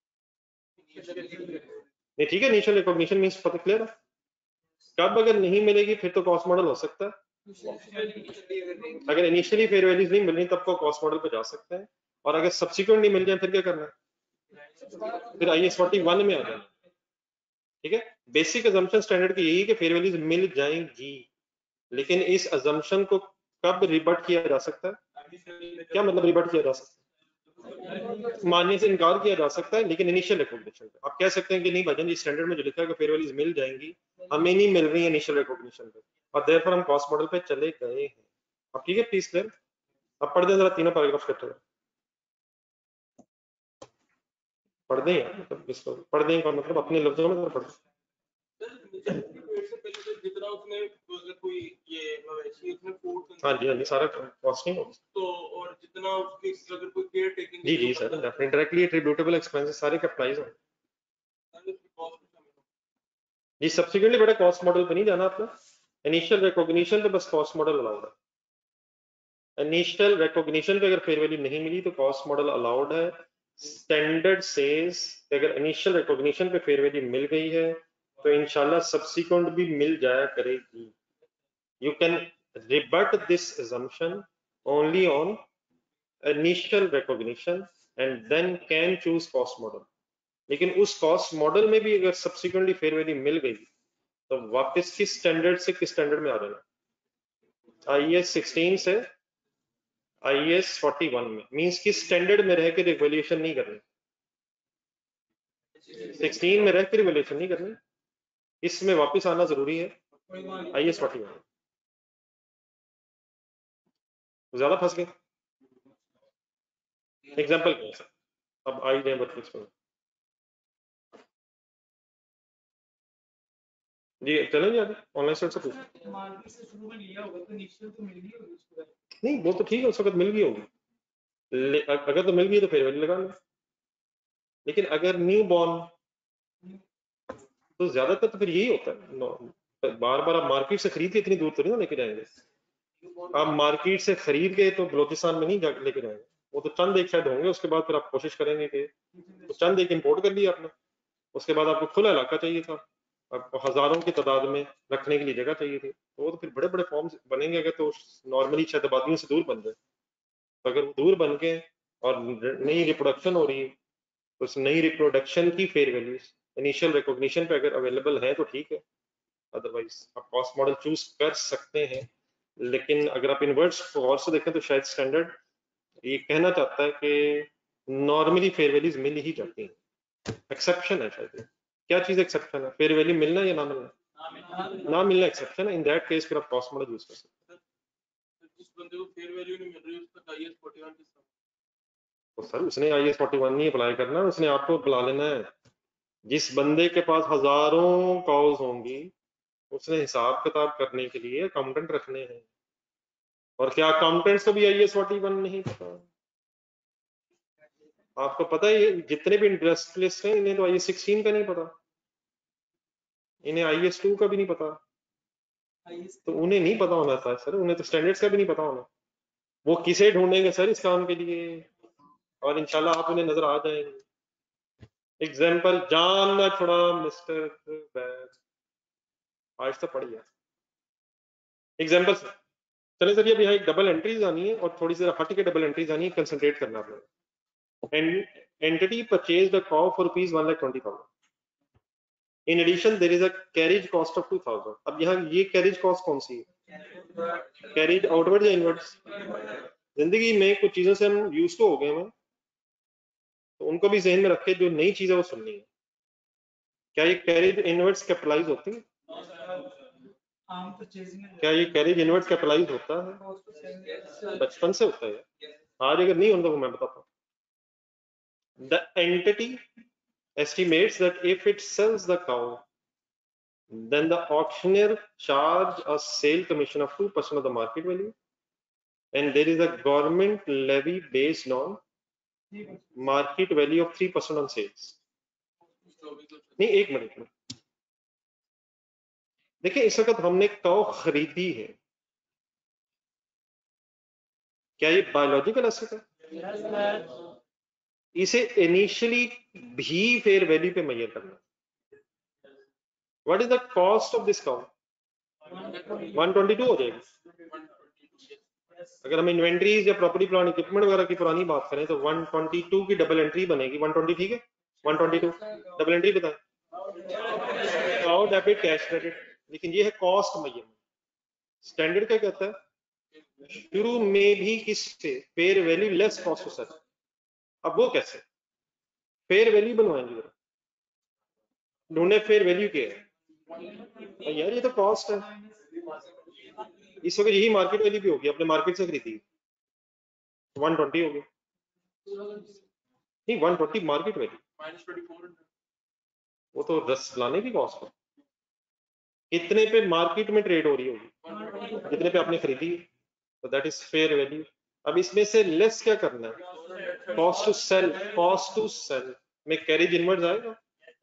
नहीं ठीक है, इनिशियल रिकॉग्निशन मींस पता क्लियर है। कब अगर नहीं मिलेगी फिर तो कॉस्ट मॉडल हो सकता है। अगर इनिशियली फेयर वैल्यूज नहीं मिल रही तब को कॉस्ट मॉडल पे जा सकते हैं, और अगर सब्सिक्वेंट नहीं मिल जाए फिर क्या करना है? फिर आई एस फोर्टी वन में आ जाना। ठीक है, बेसिक अजम्पशन स्टैंडर्ड की यही कि फेयर वैल्यूज मिल जाएंगी, लेकिन इस अजम्पशन को कब रिबट किया जा सकता है? क्या मतलब रिबट किया जा सकता है? मानने से इनकार किया जा सकता है, लेकिन इनिशियल रिकॉग्निशन पे आप कह सकते हैं कि नहीं भाईजान, इस स्टैंडर्ड में जो लिखा है कि फेयर वैल्यूज मिल जाएंगी, हमें नहीं मिल रही है इनिशियल रिकॉग्निशन पे, और देयरफॉर हम कॉस्ट मॉडल पे चले गए हैं। अब ठीक है, प्लीज क्लियर। अब पढ़ दें जरा तीनों पैराग्राफ इकट्ठे पढ़ दें यार, मतलब इसको पढ़ दें का मतलब अपने लफ्जों में पढ़ दें। जितना उसने अगर कोई ये मवेशी उसने फूड हाँ जी हाँ जी, सारा कॉस्टिंग हो तो, और जितना उसकी अगर कोई केयर टेकिंग जी जी सर, डायरेक्टली एट्रीब्यूटेबल एक्सपेंसेस सारे कैपिटलाइज हो जी। सब्सिक्वेंटली बेटा कॉस्ट मॉडल पे नहीं जाना आपने, इनिशियल रिकॉग्निशन पे बस कॉस्ट मॉडल अलाउड है। इनिशियल रिकॉग्निशन पे अगर फेयर वैल्यू नहीं मिली तो कॉस्ट मॉडल अलाउड है। स्टैंडर्ड सेज अगर इनिशियल रिकॉग्निशन पे फेयर वैल्यू मिल गई है तो इंशाल्लाह सब्सिक्वेंट भी मिल जाया करेगी। You can rebut this assumption only on initial recognition and then can choose cost model। लेकिन उस कॉस्ट मॉडल में भी अगर सब्सिक्वेंटली फेयर वैल्यू मिल गई तो वापस किस स्टैंडर्ड से किस स्टैंडर्ड में आ जाना? आई एस सिक्सटीन से आई एस फोर्टी वन में। मींस किस स्टैंडर्ड में रह के रिवैल्यूएशन नहीं करनी? सिक्सटीन में रह के रिवैल्यूएशन नहीं करनी, इसमें वापस आना जरूरी है आई एस फोर्टी वन। ज्यादा फंस गए? एग्जाम्पल क्या है? अब आई जाए बत्तीस में जी, चलें जी आगे ऑनलाइन सेट से पूछ। नहीं वो तो ठीक है, उस वक्त मिल गई होगी, अगर तो मिल गई तो फिर वैल्यू लगा लो। लेकिन अगर न्यू बॉर्न तो ज्यादातर तो फिर यही होता है, बार बार आप मार्केट से खरीद के इतनी दूर तो नहीं लेके जाएंगे। आप मार्केट से खरीद के तो बलोचिस्तान में नहीं लेके जाएंगे, वो तो चंद एक शायद होंगे, उसके बाद फिर आप कोशिश करेंगे कि तो चंद एक इंपोर्ट कर लिया आपने, उसके बाद आपको खुला इलाका चाहिए था, आपको हजारों की तादाद में रखने के लिए जगह चाहिए थी, तो वो तो फिर बड़े बड़े फॉर्म्स बनेंगे। अगर तो नॉर्मली शायद आबादियों से दूर बन जाए, तो अगर वो दूर बन के और नई रिप्रोडक्शन हो रही है तो उस नई रिप्रोडक्शन की फेयर वैल्यूज इनिशियल रिकॉग्निशन पे अगर अवेलेबल है तो ठीक है, अदरवाइज आप कॉस्ट मॉडल चूज कर सकते हैं। लेकिन अगर आप इनवर्ट्स को गौर से देखें तो शायद स्टैंडर्ड ये कहना चाहता है कि नॉर्मली फेयर वैल्यूज मिल ही जाती हैं, एक्सेप्शन है शायद। क्या चीज एक्सेप्शन है? फेयर वैल्यू मिलना या ना मिलना? ना मिलना एक्सेप्शन है, इन दैट केस फिर आप कॉस्ट मॉडल यूज कर सकते हैं। जिस बंदे को फेयर वैल्यू नहीं मिल रही उसका आई एस फोर्टी वन किस तरह? तो सर उसने आई एस फोर्टी वन नहीं अप्लाई करना, उसने आपको बुला लेना है। जिस बंदे के पास हजारों कॉल्स होंगी उसने हिसाब किताब करने के लिए अकाउंटेंट रखने हैं, और क्या अकाउंटेंट्स को भी आई एस फोर्टी वन नहीं पता? आपको पता है जितने भी इंडस्ट्रियलिस्ट हैं इन्हें तो आई एस सिक्सटीन का नहीं पता, इन्हें आई एस टू का भी नहीं पता, तो उन्हें नहीं पता होना था सर, उन्हें तो स्टैंडर्ड्स का भी नहीं पता होना। वो किसे ढूंढेंगे सर इस काम के लिए, और इंशाल्लाह आप उन्हें नजर आ जाएंगे। एग्जाम्पल जानना छोड़ा मिस्टर बैग, आज तो पढ़िए एग्जाम्पल सर। चले सर, ये यहाँ एक डबल एंट्रीज आनी है और थोड़ी सी हट के डबल एंट्रीज आनी है, कंसंट्रेट करना आपने। Entity purchase the cow for rupees one lakh twenty thousand, in addition there is a carriage cost of two thousand. अब यहाँ ये कैरेज कॉस्ट कौन सी है? कैरेज आउटवर्ड या इनवर्ड्स? जिंदगी में कुछ चीजों से हम यूज तो हो गए हैं, तो उनको भी जहन में रखे, जो नई चीज है वो सुननी है। क्या ये कैरेज इनवर्ड्स कैपिटलाइज होती है? क्या ये कैरेज इनवर्ड्स कैपिटलाइज होता है? बचपन से होता है, आज अगर नहीं होता तो मैं बताता हूँ। The entity estimates that if it sells the cow, then the auctioneer charge a sale commission of two percent of the market value, and there is a government levy based on market value of three percent on sales. नहीं, एक मिनट में देखिए, इस वक्त हमने काउ खरीदी है, क्या ये बायोलॉजिकल एसेट है? इसे इनिशियली भी फेयर वैल्यू पे मेजर करना। What is the cost of this cow? One twenty two हो जाएगी। अगर हम इन्वेंट्रीज या प्रॉपर्टी प्लांट इक्विपमेंट वगैरह की पुरानी बात करें तो वन ट्वेंटी टू की डबल एंट्री बनेगी। वन ट्वेंटी ठीक है, one twenty two double entry बताएं। काउ डेबिट कैश क्रेडिट, लेकिन ये है कॉस्ट मेजरमेंट। स्टैंडर्ड क्या कहता है? शुरू में भी किससे? Fair value less cost to sell. अब वो कैसे? फेयर वैल्यू बनवाएंगे जरा, ढूंढे फेयर वैल्यू क्या है। यार ये तो कॉस्ट है, इस वक्त यही मार्केट वैल्यू भी होगी, अपने मार्केट से खरीदी वन ट्वेंटी होगी। नहीं, वन ट्वेंटी मार्केट वैल्यू, वो तो रस लाने की कॉस्ट है। कितने पे मार्केट में ट्रेड हो रही होगी, कितने पे आपने खरीदी, तो दैट इज फेयर वैल्यू। अब इसमें से लेस क्या करना है? Cost to sell. Cost to sell में कैरेज इनवर्ड्स आएगा,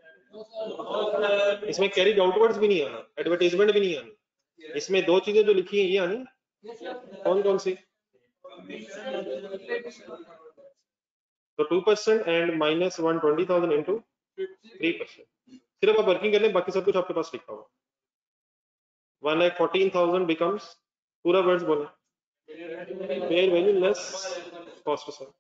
इसमें कैरेज आउटवर्ड्स भी नहीं आना, एडवर्टाइजमेंट भी नहीं आनी। इसमें दो चीजें जो लिखी हैं ये आनी, कौन कौन सी? तो two percent and minus one twenty thousand into three percent. सिर्फ आप वर्किंग कर लें, बाकी सब कुछ आपके पास लिखा हुआ। One lakh fourteen thousand becomes, पूरा वर्ड्स बोले, fair value less cost to sell.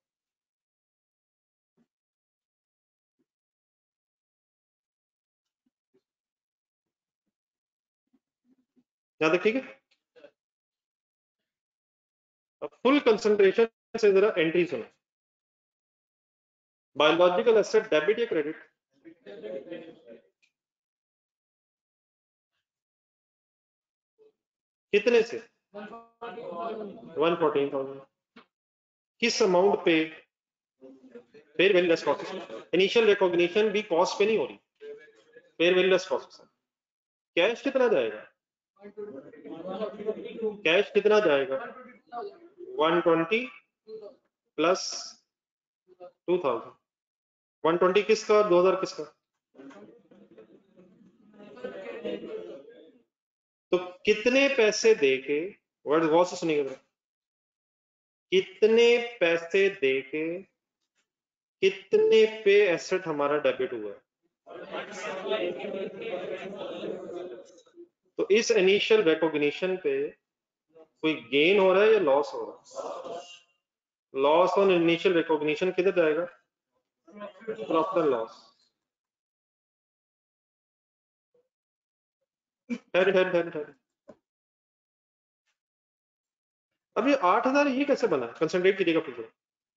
यहाँ तक ठीक है? अब फुल कंसंट्रेशन से जरा एंट्री सुनो। बायोलॉजिकल एसेट डेबिट या क्रेडिट? कितने से? One fourteen thousand. किस अमाउंट पे? Fair value less cost. Initial recognition भी कॉस्ट पे नहीं हो रही, fair value less cost. Cash कितना जाएगा? कैश कितना जाएगा? One twenty plus two thousand. One twenty किसका, दो हजार किसका? तो कितने पैसे देके, वर्ड गौर से सुनिएगा, कितने पैसे देके कितने पे एसेट हमारा डेबिट हुआ है? तो इस इनिशियल रिकॉग्निशन पे कोई गेन हो रहा है या लॉस हो रहा है? लॉस ऑन इनिशियल रिकॉग्निशन किधर जाएगा? Profit and loss. ठहरे ठहरे ठहरे ठहरे अब ये आठ हजार ये कैसे बना? कंसंट्रेट कीजिएगा फिर।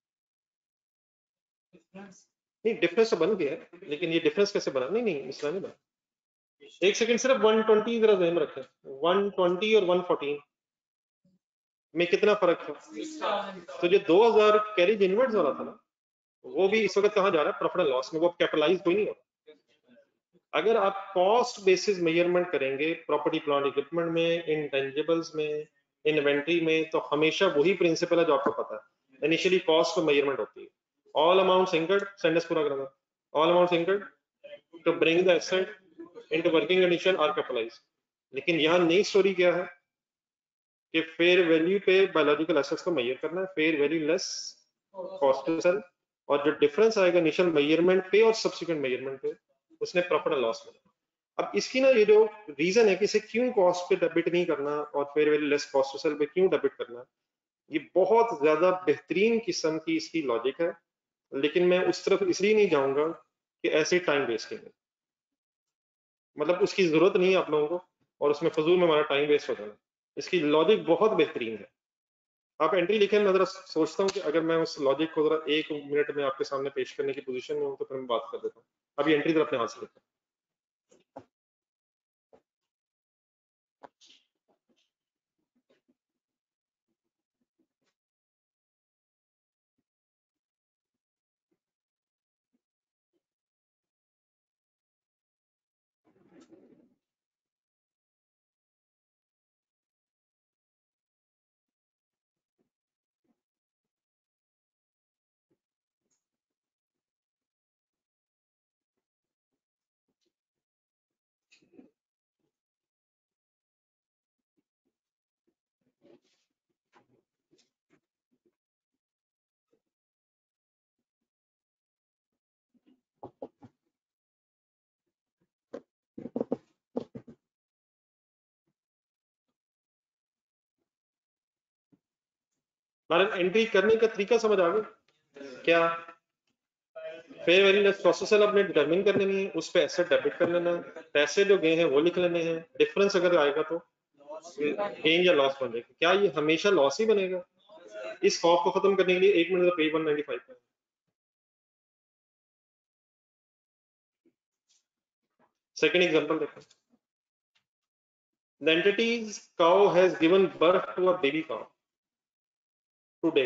नहीं, डिफरेंस तो बन गया है, लेकिन ये डिफरेंस कैसे बना? नहीं नहीं इसलिए नहीं बना। एक सेकंड, सिर्फ वन ट्वेंटी जरा ध्यान रखें। वन ट्वेंटी और वन फोर्टीन में कितना फर्क था? तो जो दो हजार कैरेज इनवर्ड्स वाला था ना, वो भी इस वक्त कहाँ जा रहा है? प्रॉफिट एंड लॉस में। वो कैपिटलाइज कोई नहीं होता। अगर आप कॉस्ट बेसिस मेजरमेंट करेंगे प्रॉपर्टी प्लांट इक्विपमेंट में, इंटेंजिबल्स में, इन्वेंट्री में, तो हमेशा वही प्रिंसिपल है जो आपको पता है। इनिशियली कॉस्ट पर मेजरमेंट होती है। ऑल अमाउंट्स इंकर्ड, सेंटेंस पूरा करना, all amounts incurred to bring the asset into working condition are capitalized. लेकिन यहाँ नई स्टोरी क्या है कि फेयर वैल्यू पे बायोलॉजिकल एसेट्स को मेजर करना है, fair value less cost to sell, और जो डिफरेंस आएगा इनिशियल मेजरमेंट पे और सब्सिक्वेंट मेजरमेंट पे, उसने प्रॉफिट एंड लॉस में। अब इसकी ना ये जो रीजन है कि इसे क्यों कॉस्ट पे डेबिट नहीं करना और fair value less cost to sell पे क्यों डेबिट करना, ये बहुत ज्यादा बेहतरीन किस्म की इसकी लॉजिक है, लेकिन मैं उस तरफ इसलिए नहीं जाऊंगा कि ऐसे टाइम वेस्टिंग है। मतलब उसकी जरूरत नहीं है आप लोगों को, और उसमें फजूल में हमारा टाइम वेस्ट हो जाना। इसकी लॉजिक बहुत बेहतरीन है। आप एंट्री लिखें, मैं जरा सोचता हूँ कि अगर मैं उस लॉजिक को जरा एक मिनट में आपके सामने पेश करने की पोजीशन में हूँ तो फिर मैं बात कर देता हूँ। अभी एंट्री जरा अपने हाथ से लिखें। मैडम एंट्री करने का तरीका समझ आ गया क्या? फेयर वैल्यू लेस प्रोसेसर आपने डिटरमिन कर लेनी है, उस पे एसेट डेबिट कर लेना है, पैसे जो गए हैं वो लिख लेने हैं, डिफरेंस अगर आएगा तो गेन या लॉस बन जाएगा। क्या ये हमेशा लॉस ही बनेगा? इस खौफ को खत्म करने के लिए एक minute page one ninety five पे सेकंड एग्जांपल देखो। The entity's cow has given birth to a baby cow today.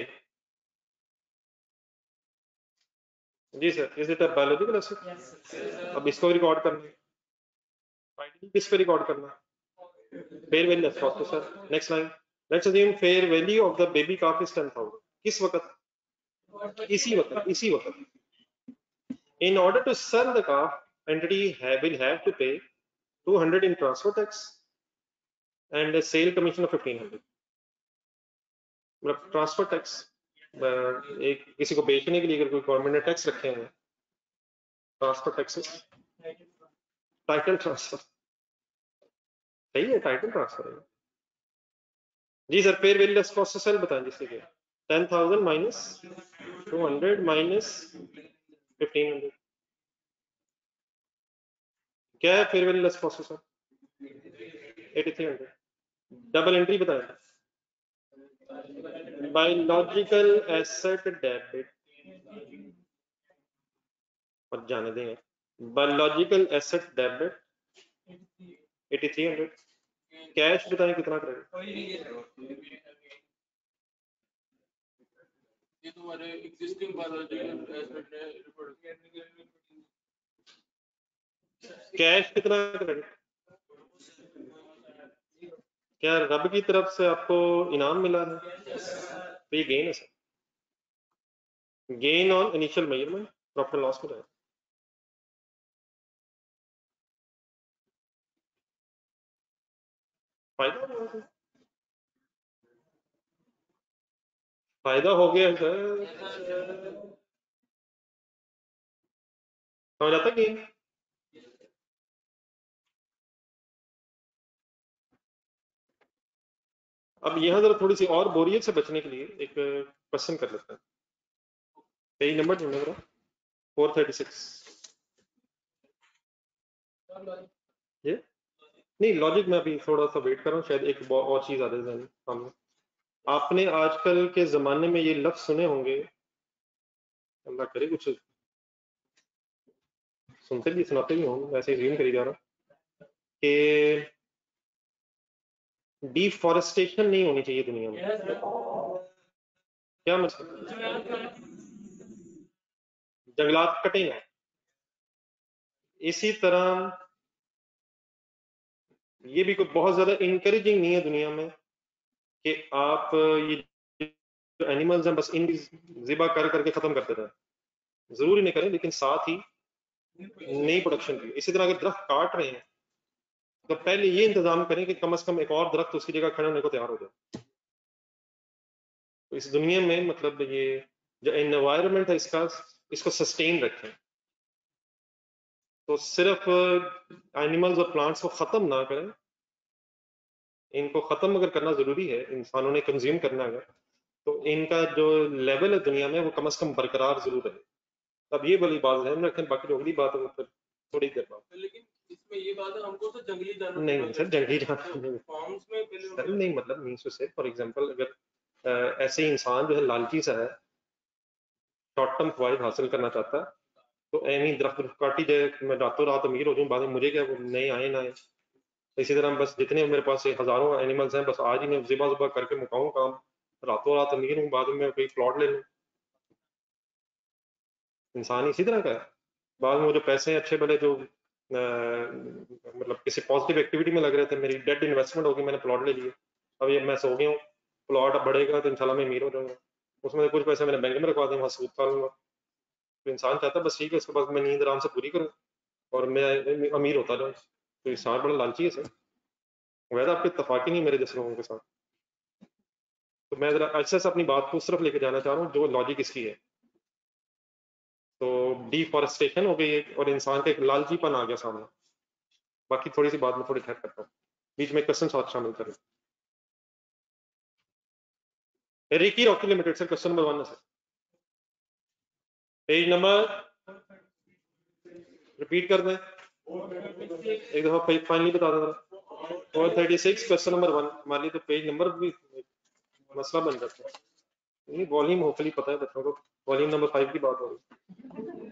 जी sir, is it a biological asset? अब इसको रिकॉर्ड करना है, फाइनली किस पे रिकॉर्ड करना है? Fair value less processor. Next line, let's assume fair value of the baby calf is ten thousand. किस वक्त? इसी वक्त, इसी वक्त। In order to sell the calf, entity have, will have to pay two hundred in transfer tax and a sale commission of fifteen hundred. मतलब ट्रांसफर टैक्स, एक किसी को बेचने के लिए अगर कोई गवर्नमेंट ने टैक्स रखे हैं, ट्रांसफर टैक्सेस, टाइटल ट्रांसफर, सही है, टाइटल ट्रांसफर है जी sir. Fair value less processor बताएं जिससे कि ten thousand minus two hundred minus fifteen hundred, क्या है fair value less processor? Eighty three hundred. Double entry बताएं। बायोलॉजिकल एसेट डेबिट, और जाने दें, biological asset debit eighty three hundred. Cash बताएं कितना करेगा? ये तुम्हारे एग्जिस्टिंग बायोलॉजिकल एसेट है रिपोर्ट। कैश कितना करेगा? क्या रब की तरफ से आपको इनाम मिला है? तो ये गेन है sir, gain on initial measurement, profit loss में रहेगा। फायदा हो गया, फायदा हो गया सर, समझ आता गेन। अब यहाँ जरा थोड़ी सी और बोरियत से बचने के लिए एक क्वेश्चन कर लेते हैं। पेज नंबर ढूंढे जरा, फोर थर्टी सिक्स। ये नहीं, लॉजिक में अभी थोड़ा सा वेट कर रहा हूँ, शायद एक और चीज आ जाए सामने। आपने आजकल के जमाने में ये लफ्ज सुने होंगे, अल्लाह करे कुछ सुनते भी सुनाते भी होंगे, वैसे ही करी जा रहा कि डिफॉरेस्टेशन नहीं होनी चाहिए दुनिया में। क्या मतलब? जंगलात कटे ना। इसी तरह ये भी कोई बहुत ज्यादा इंकरेजिंग नहीं है दुनिया में कि आप ये एनिमल्स हैं बस इन जिबा कर करके खत्म करते रहे, जरूरी नहीं करें, लेकिन साथ ही नई प्रोडक्शन की। इसी तरह अगर दरख्त काट रहे हैं तो पहले ये इंतजाम करें कि कम से कम एक और दरख्त उसकी जगह खड़ा होने को तैयार हो जाए। तो इस दुनिया में मतलब ये जो एनवायरनमेंट है इसका, इसको सस्टेन रखें। तो सिर्फ एनिमल्स और प्लांट्स को खत्म ना करें, इनको खत्म अगर करना जरूरी है, इंसानों ने कंज्यूम करना है, तो इनका जो लेवल है दुनिया में वो कम से कम बरकरार जरूर रहे। अब ये वाली बात ध्यान रखें, बाकी जो अगली बात है वो फिर थोड़ी देर बाद। लेकिन इसमें ये बात है हमको तो जंगली जानवर नहीं सर, जंगली जानवर फॉर्म्स में पहले सर नहीं, मतलब मीन्स टू से फॉर एग्जांपल अगर अ, ऐसे इंसान जो है लालची सा है, शॉर्ट टर्म ख्वाहिश हासिल करना चाहता है, तो एनी दरख्त दरख्त काटी जाए, मैं रातों रात अमीर हो जाऊँ, बाद में मुझे क्या, वो नए आए ना आए। इसी तरह बस जितने मेरे पास हजारों एनिमल्स हैं, बस आज ही मैं ज़िबा ज़ुबा करके मुकाऊं काम, रातों रात अमीर हूँ, बाद में कोई प्लॉट ले लूँ। इंसान इसी तरह का है। बाद में वो जो पैसे अच्छे भले जो अ, मतलब किसी पॉजिटिव एक्टिविटी में लग रहे थे, मेरी डेड इन्वेस्टमेंट होगी, मैंने प्लॉट ले लिए, अब ये मैं सो गया हूँ, प्लॉट अब बढ़ेगा तो इंशाल्लाह मैं अमीर हो जाऊंगा, उसमें कुछ पैसे मैंने बैंक में रखवा दें, वहाँ सूद खा लूंगा। तो इंसान चाहता है बस ठीक है, उसके बाद मैं नींद आराम से पूरी करूँ और मैं अमीर होता जाऊँ। तो इंसान बड़ा लालची है सर, वैसे आपके इत्तफाकी नहीं मेरे जैसे लोगों के साथ। तो मैं जरा अच्छे से अपनी बात को उस तरफ लेके जाना चाह रहा हूँ जो लॉजिक इसकी है। तो डिफॉरेस्टेशन हो गई है और इंसान का एक लालचीपन आ गया सामने। बाकी थोड़ी सी बात में थोड़ी ठहर करता हूँ, बीच में क्वेश्चन साथ शामिल करें। रिकी रॉकी लिमिटेड से क्वेश्चन नंबर वन है सर, पेज नंबर रिपीट कर दें एक दफा, फाइनली बता दें जरा। Four thirty six question number one, मान ली तो पेज नंबर भी मसला बन जाता है। नहीं वॉल्यूम होपफुली पता है बच्चों को, वॉल्यूम नंबर फाइव की बात हो रही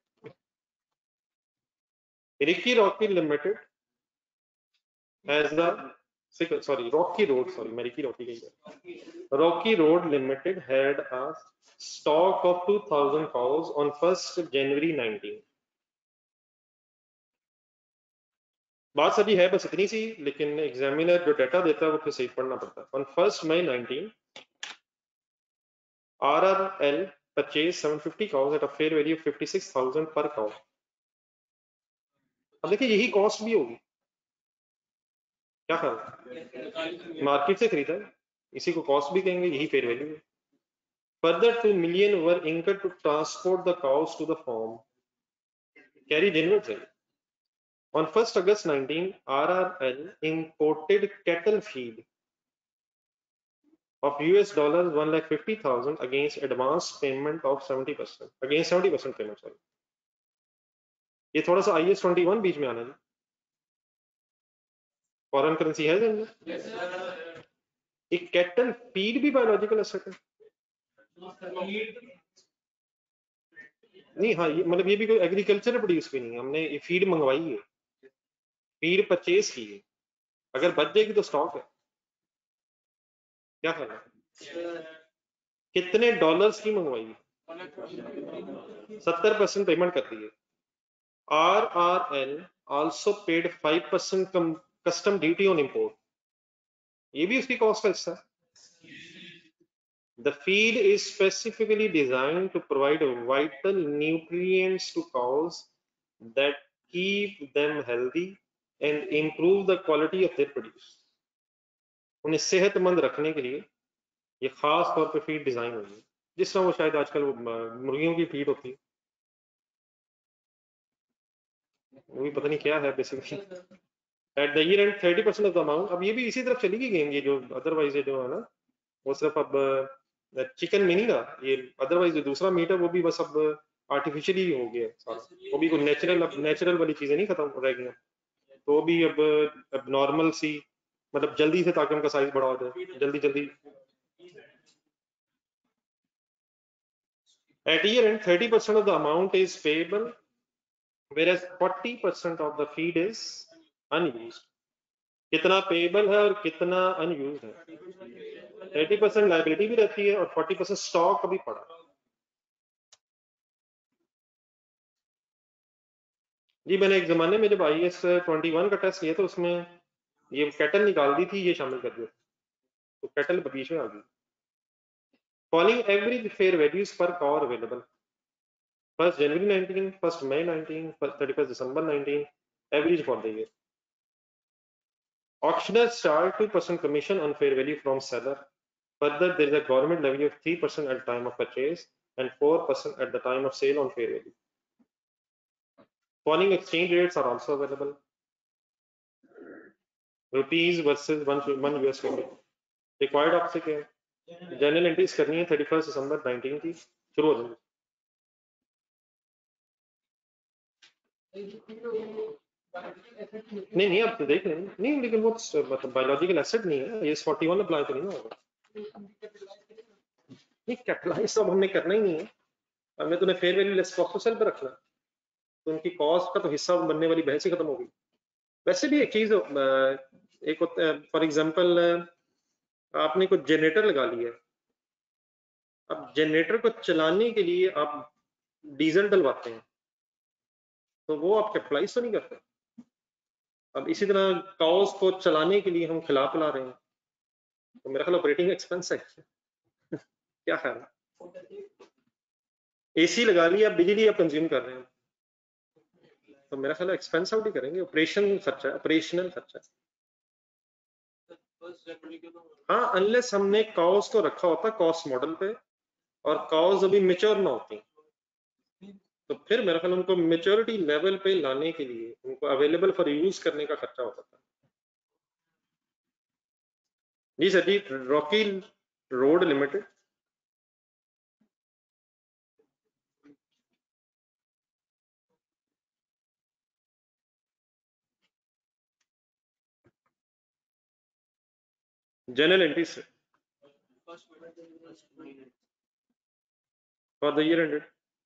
है। Ricky Rocky limited has the sorry Rocky Road sorry मैं रिकी रॉकी गई है। Rocky Road Limited had a stock of two thousand cows on first January nineteen। बात सभी है बस इतनी सी, लेकिन एग्जामिनर जो डाटा देता है वो फिर सही पढ़ना पड़ता है। On first May nineteen R R L purchased seven hundred fifty cows at a fair value of fifty-six thousand per cow। अब देखिए यही कॉस्ट भी होगी, क्या ख्याल, मार्केट से खरीदा है, इसी को कॉस्ट भी कहेंगे, यही फेयर वैल्यू है। Further two million were incurred to transport the cows to the farm carried inwards। On first August nineteen R R L imported cattle feed of U S dollars one lakh fifty thousand against advance payment of seventy percent against seventy percent payment sorry। ये थोड़ा सा आई एस ट्वेंटी वन बीच में आना जी, फॉरेन करेंसी है जंग। एक कैटल फीड भी बायोलॉजिकल एसेट है नहीं, हाँ ये मतलब ये भी कोई एग्रीकल्चर प्रोड्यूस भी नहीं है, हमने ये फीड मंगवाई है, फीड परचेज की है, अगर बच जाएगी तो स्टॉक है, क्या करना है। कितने डॉलर्स की मंगवाई, सत्तर परसेंट पेमेंट कर दी है। R R L also paid five percent custom duty on import, ये भी उसकी कॉस्ट का हिस्सा है। The feed is specifically designed to provide vital nutrients to cows that keep them healthy and improve the quality of their produce। उन्हें सेहतमंद रखने के लिए ये खास तौर पे फीड डिजाइन हुई है, जिस तरह वो शायद आजकल वो मुर्गियों की फीड होती है, वो भी पता नहीं क्या है basically. At the year end thirty percent of the amount, अब ये भी इसी तरफ चली गई गेम, ये जो अदरवाइज ये जो है ना, वो सिर्फ अब चिकन में नहीं रहा ये, अदरवाइज जो दूसरा मीट है वो भी बस अब आर्टिफिशियली हो गया सारा, वो भी कोई नेचुरल, अब नेचुरल वाली चीजें नहीं खत्म रह गई, तो भी अब अब नॉर्मल सी, मतलब जल्दी से ताकि उनका साइज बड़ा हो जाए जल्दी जल्दी। At year end thirty percent of the amount is payable whereas forty percent of the feed is unused। कितना पेबल है और कितना अनयूज है, थर्टी परसेंट लाइबिलिटी भी रहती है और फोर्टी परसेंट स्टॉक भी पड़ा। जी मैंने एक जमाने में जब आई एस ट्वेंटी वन का टेस्ट किया तो उसमें ये कैटल निकाल दी थी, ये शामिल कर दिया, तो कैटल बीच में आ गई। Following average fair values per cow available first January nineteen, first May nineteen, thirty-first December nineteen, average for the year। Auctioneers charge two percent commission on fair value from seller। Further, there is a government levy of three percent at the time of purchase and four percent at the time of sale on fair value। Following exchange rates are also available। Rupees versus one one U S dollar। Required आपसे क्या है, जनरल एंट्रीज करनी है थर्टी फर्स्ट दिसंबर नाइनटीन की, शुरू हो जाएगी। नहीं नहीं आप तो देख रहे हैं नहीं, लेकिन वो मतलब बायोलॉजिकल एसेट नहीं है, ये फोर्टी वन अप्लाई तो नहीं ना होगा। नहीं कैपिटलाइज तो अब हमने करना ही नहीं है, हमने तो fair value less cost to sell पे रखना, तो उनकी कॉस्ट का तो हिस्सा बनने वाली बहस ही खत्म हो गई। वैसे भी एक चीज एक फॉर एग्जांपल आपने कुछ जनरेटर लगा लिया, अब जनरेटर को चलाने के लिए आप डीजल डलवाते हैं, तो वो आप कैपिटलाइज तो नहीं करते। अब इसी तरह काउस को चलाने के लिए हम खिला पिला रहे हैं, तो मेरा ख्याल ऑपरेटिंग एक्सपेंस है। क्या ख्याल है? एसी लगा लिया, बिजली आप कंज्यूम कर रहे हैं, तो मेरा ख्याल एक्सपेंस आउट ही करेंगे, ऑपरेशन खर्चा, ऑपरेशनल खर्चा। हाँ अनलेस हमने काउस को रखा होता कॉस्ट मॉडल पे और काउस अभी मेच्योर ना होती, तो फिर मेरा ख्याल उनको मेच्योरिटी लेवल पे लाने के लिए उनको अवेलेबल फॉर यूज करने का खर्चा होता था। जी सर जी, Rocky Road limited. General entry sir for the year ended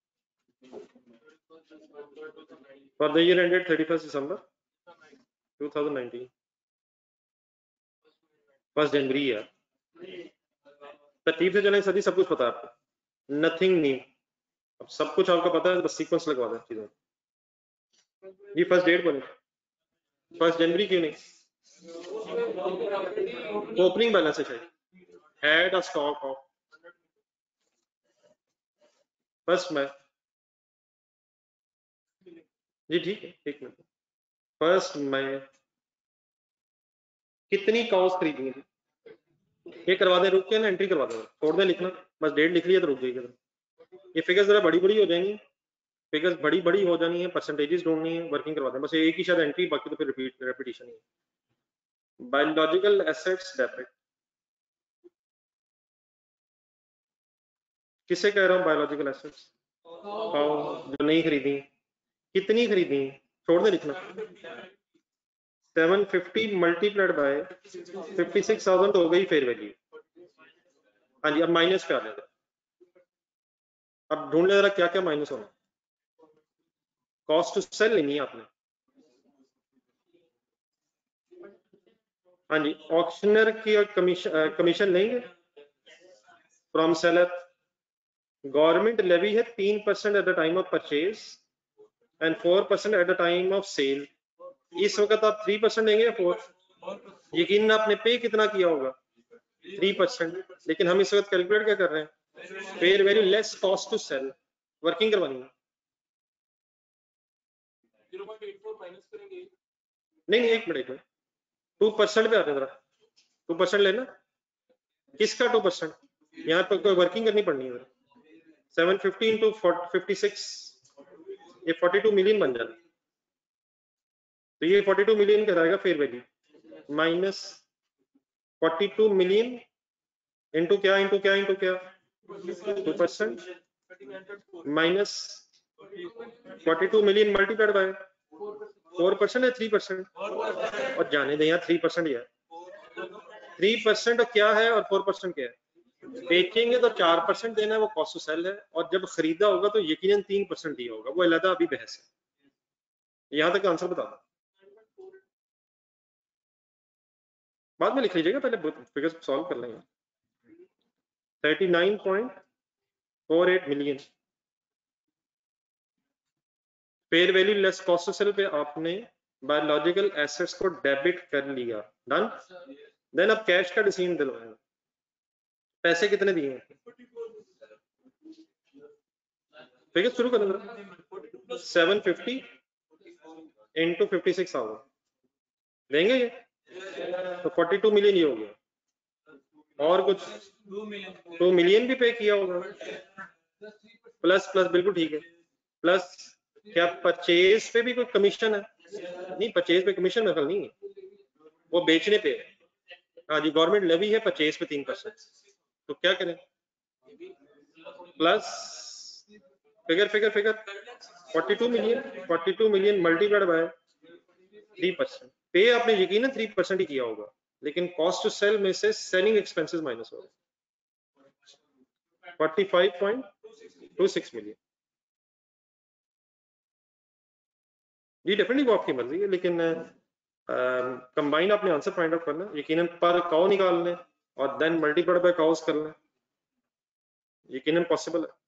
for the year ended thirty first December two thousand nineteen. First जनवरी यार, तरतीब से चलें सभी, सब कुछ पता है आपको, नथिंग न्यू, अब सब कुछ आपको पता है, बस सीक्वेंस लगवा दें चीजों। ये फर्स्ट डेट बोले, फर्स्ट जनवरी क्यों नहीं? ओपनिंग बैलेंस है शायद, had a stock of first में। जी ठीक है, एक मिनट, फर्स्ट में कितनी काउस खरीदनी थी ये करवा दें, रुक के ना एंट्री करवा दें, छोड़ दें लिखना, बस डेट लिख लिया तो रुक जाएगी। ये फिगर्स जरा बड़ी बड़ी हो जाएंगी, फिगर्स बड़ी बड़ी हो जानी है, परसेंटेजेस ढूंढनी है, वर्किंग करवा दें, बस एक ही शायद एंट्री, बाकी तो फिर रिपीट रेपिटेशन है। बायोलॉजिकल एसेट्स डेबिट किसे कह रहा हूँ? बायोलॉजिकल एसेट्स जो नहीं खरीदी, कितनी खरीदी, छोड़ दे लिखना, seven fifty multiplied by fifty six thousand हो गई फेयर वैल्यू। हाँ जी, अब माइनस पे आ जाएगा, अब ढूंढ ले जरा क्या क्या माइनस होना। कॉस्ट टू सेल लेनी है आपने, हाँ जी, ऑक्शनर की कमीशन कमीशन लेंगे फ्रॉम सेलर। गवर्नमेंट लेवी है तीन परसेंट at the time of purchase and four percent at the time of sale. इस वक्त आप थ्री परसेंट देंगे या फोर? यकीन आपने पे कितना किया होगा? थ्री परसेंट, लेकिन हम इस वक्त कैलकुलेट क्या कर रहे हैं? Fair value less cost to sell, working करवानी है। नहीं नहीं एक मिनट, टू परसेंट पे आते जरा, टू परसेंट लेना, किसका टू परसेंट? यहाँ पर कोई वर्किंग करनी पड़नी है। Seven fifty into fifty six, ये फोर्टी टू मिलियन बन जाता, तो ये फोर्टी टू मिलियन कहलाएगा fair value, minus forty two million into क्या इंटू क्या इंटू क्या, two percent minus forty two million multiplied by four percent है थ्री परसेंट, और जाने दें यहाँ थ्री परसेंट, यार थ्री परसेंट क्या है और फोर परसेंट क्या है? बेचेंगे तो चार परसेंट देना है, वो कॉस्ट टू सेल है, और जब खरीदा होगा तो यकीनन तीन परसेंट दिया होगा, वो अलग अभी बहस है। यहाँ तक आंसर बता दो, बाद में लिख लीजिएगा, पहले फिगर सॉल्व कर लेंगे। Thirty nine point four eight million fair value less cost to sell पे आपने बायोलॉजिकल एसेट्स को डेबिट कर लिया, डन। देन अब कैश का डिसीजन दिलवाएंगे, पैसे कितने दिए हैं? फिगर शुरू करेंगे, seven fifty into fifty six thousand देंगे ये, तो फोर्टी टू मिलियन ये हो गया, और कुछ टू मिलियन भी पे किया होगा, प्लस प्लस बिल्कुल ठीक है, प्लस क्या परचेज पे भी कोई कमीशन है? नहीं, परचेज पे कमीशन मतलब नहीं है, वो बेचने पे है। हाँ जी, गवर्नमेंट लेवी है परचेज पे तीन परसेंट, तो क्या करें? Plus figure figure figure forty two million forty two million multiplied by three percent पे आपने यकीनन थ्री परसेंट ही किया होगा, लेकिन कॉस्ट टू सेल में से सेलिंग एक्सपेंसेस माइनस होगा forty five point two six million. जी डेफिनेटली वो आपकी मर्जी है, लेकिन कंबाइन uh, आपने आंसर फाइंड आउट करना, यकीनन पर काउ निकाल लें और देन मल्टीप्लाइड बाय काउस कर लें, यकीनन पॉसिबल है।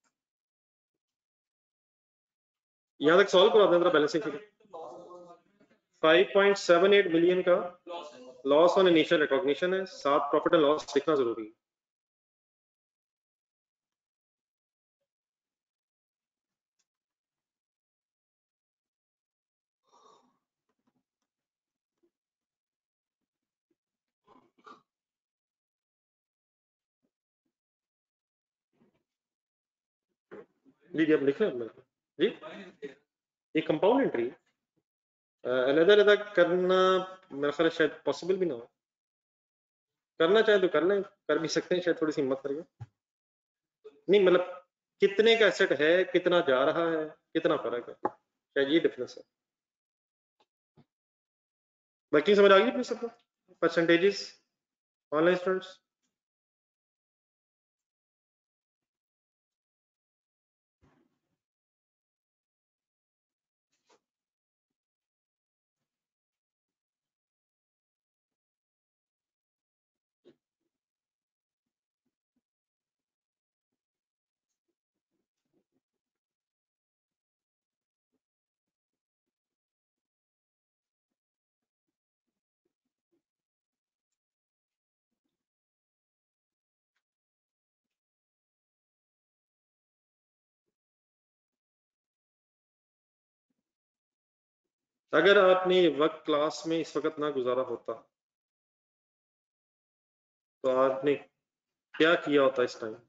यहाँ तक सॉल्व करा दें जरा balancing sheet. Five point seven eight million का लॉस ऑन इनिशियल रिकॉग्निशन है, साथ प्रॉफिट एंड लॉस लिखना जरूरी है। जी जी अब लिख रहे हैं जी, ये कंपाउंड एंट्री अलग अलग करना मेरा ख्याल शायद पॉसिबल भी ना हो, करना चाहे तो कर लें, कर भी सकते हैं, शायद थोड़ी सी हिम्मत करिए। नहीं मतलब कितने का एसेट है, कितना जा रहा है, कितना फर्क है, शायद ये डिफरेंस है। बाकी समझ आ गई अपनी सबको परसेंटेजेस ऑनलाइन स्टूडेंट्स? अगर आपने ये वक्त क्लास में इस वक्त ना गुजारा होता तो आपने क्या किया होता इस टाइम?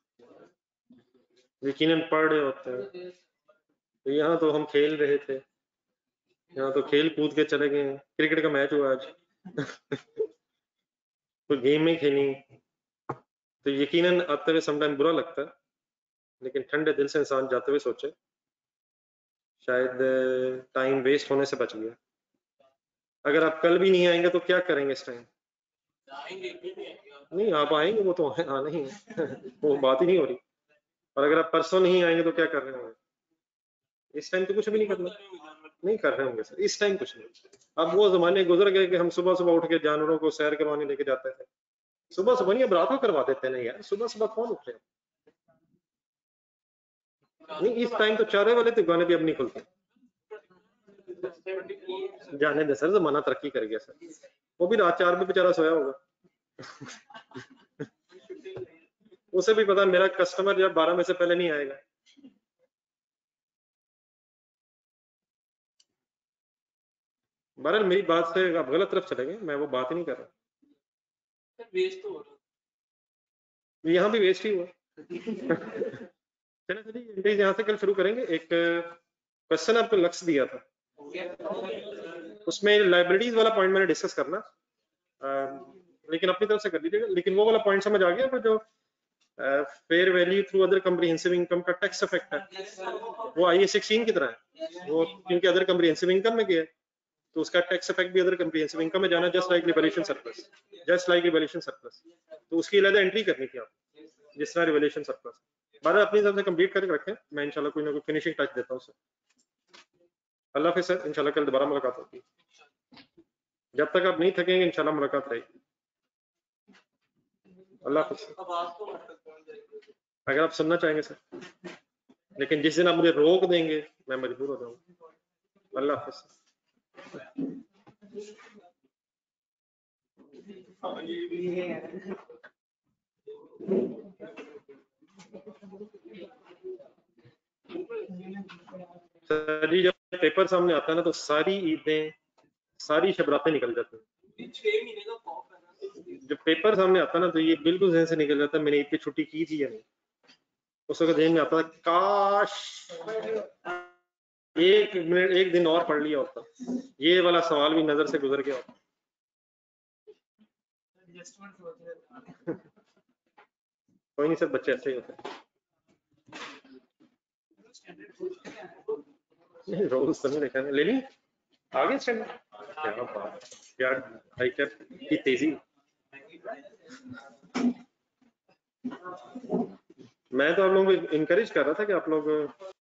यकीनन पढ़ रहे होते हैं। तो यहाँ तो हम खेल रहे थे, यहाँ तो खेल कूद के चले गए, क्रिकेट का मैच हुआ आज तो गेम में खेली, तो यकीनन आते हुए समटाइम बुरा लगता है, लेकिन ठंडे दिल से इंसान जाते हुए सोचे शायद टाइम वेस्ट होने से बच गया। अगर आप कल भी नहीं आएंगे तो क्या करेंगे इस टाइम? नहीं आप आएंगे, वो तो आना ही है वो बात ही नहीं हो रही। और अगर आप परसों नहीं आएंगे तो क्या कर रहे होंगे? इस टाइम तो कुछ भी नहीं करना, नहीं कर रहे होंगे सर इस टाइम कुछ नहीं। अब वो जमाने गुजर गए कि हम सुबह सुबह उठ के जानवरों को सैर करवाने लेके जाते थे। सुबह सुबह नहीं, अब रात को करवा देते नहीं यार, सुबह सुबह कौन उठ रहे? नहीं इस टाइम तो चारे वाले दुकानें भी अब नहीं खुलती। जाने दे सर, जमाना तरक्की कर गया सर, वो भी रात चार बजे बेचारा सोया होगा उसे भी पता मेरा कस्टमर जब बारह बजे से पहले नहीं आएगा। बहरहाल मेरी बात से आप गलत तरफ चले गए, मैं वो बात ही नहीं कर रहा। वेस्ट तो हो रहा, यहाँ भी वेस्ट ही हुआ चलो चलिए एंट्रीज यहाँ से कल शुरू करेंगे। एक क्वेश्चन आपको लक्ष्य दिया था, उसमें लाइब्रेरीज वाला पॉइंट मैंने डिस्कस करना, आ, लेकिन अपनी तरफ से कर दीजिएगा। लेकिन वो वाला पॉइंट समझ आ गया पर जो fair value through other comprehensive income का टैक्स इफेक्ट है वो आई ए सिक्सटीन की तरह है, वो क्योंकि अदर कम्प्रिहेंसिव इनकम में गया तो उसका टैक्स इफेक्ट भी अदर कम्प्रिहेंसिव इनकम में जाना, just like revaluation surplus, just like revaluation surplus. तो उसकी अलग एंट्री करनी थी आप, जिस तरह रिवैल्यूएशन सरप्लस। बारह अपनी तरफ से कंप्लीट करके रखें, मैं इंशाल्लाह कोई ना कोई फिनिशिंग टच देता हूँ सर। अल्लाह हाफिज़ सर, इंशाल्लाह कल दोबारा मुलाकात होगी। जब तक आप नहीं थकेंगे इंशाल्लाह मुलाकात रहेगी। अल्लाह हाफिज़। अगर आप सुनना चाहेंगे सर, लेकिन जिस दिन आप मुझे रोक देंगे मैं मजबूर हो जाऊंगा। अल्लाह हाफिज़। सर जी जब पेपर सामने आता है ना तो सारी ईदें सारी शबरातें निकल जाती हैं। छह महीने का खौफ है ना, जब पेपर सामने आता है ना तो ये बिल्कुल जहन से निकल जाता है मैंने ईद की छुट्टी की थी या नहीं। उस वक्त जहन में आता है काश एक मिनट एक दिन और पढ़ लिया होता, ये वाला सवाल भी नजर से गुजर गया होता। कोई नहीं सर, बच्चे ऐसे ही होते हैं। नहीं रोज तो नहीं देखा, ले ली आगे स्टैंडर्ड क्या बात, क्या भाई, क्या की तेजी। मैं तो आप लोगों को इनकरेज कर रहा था कि आप लोग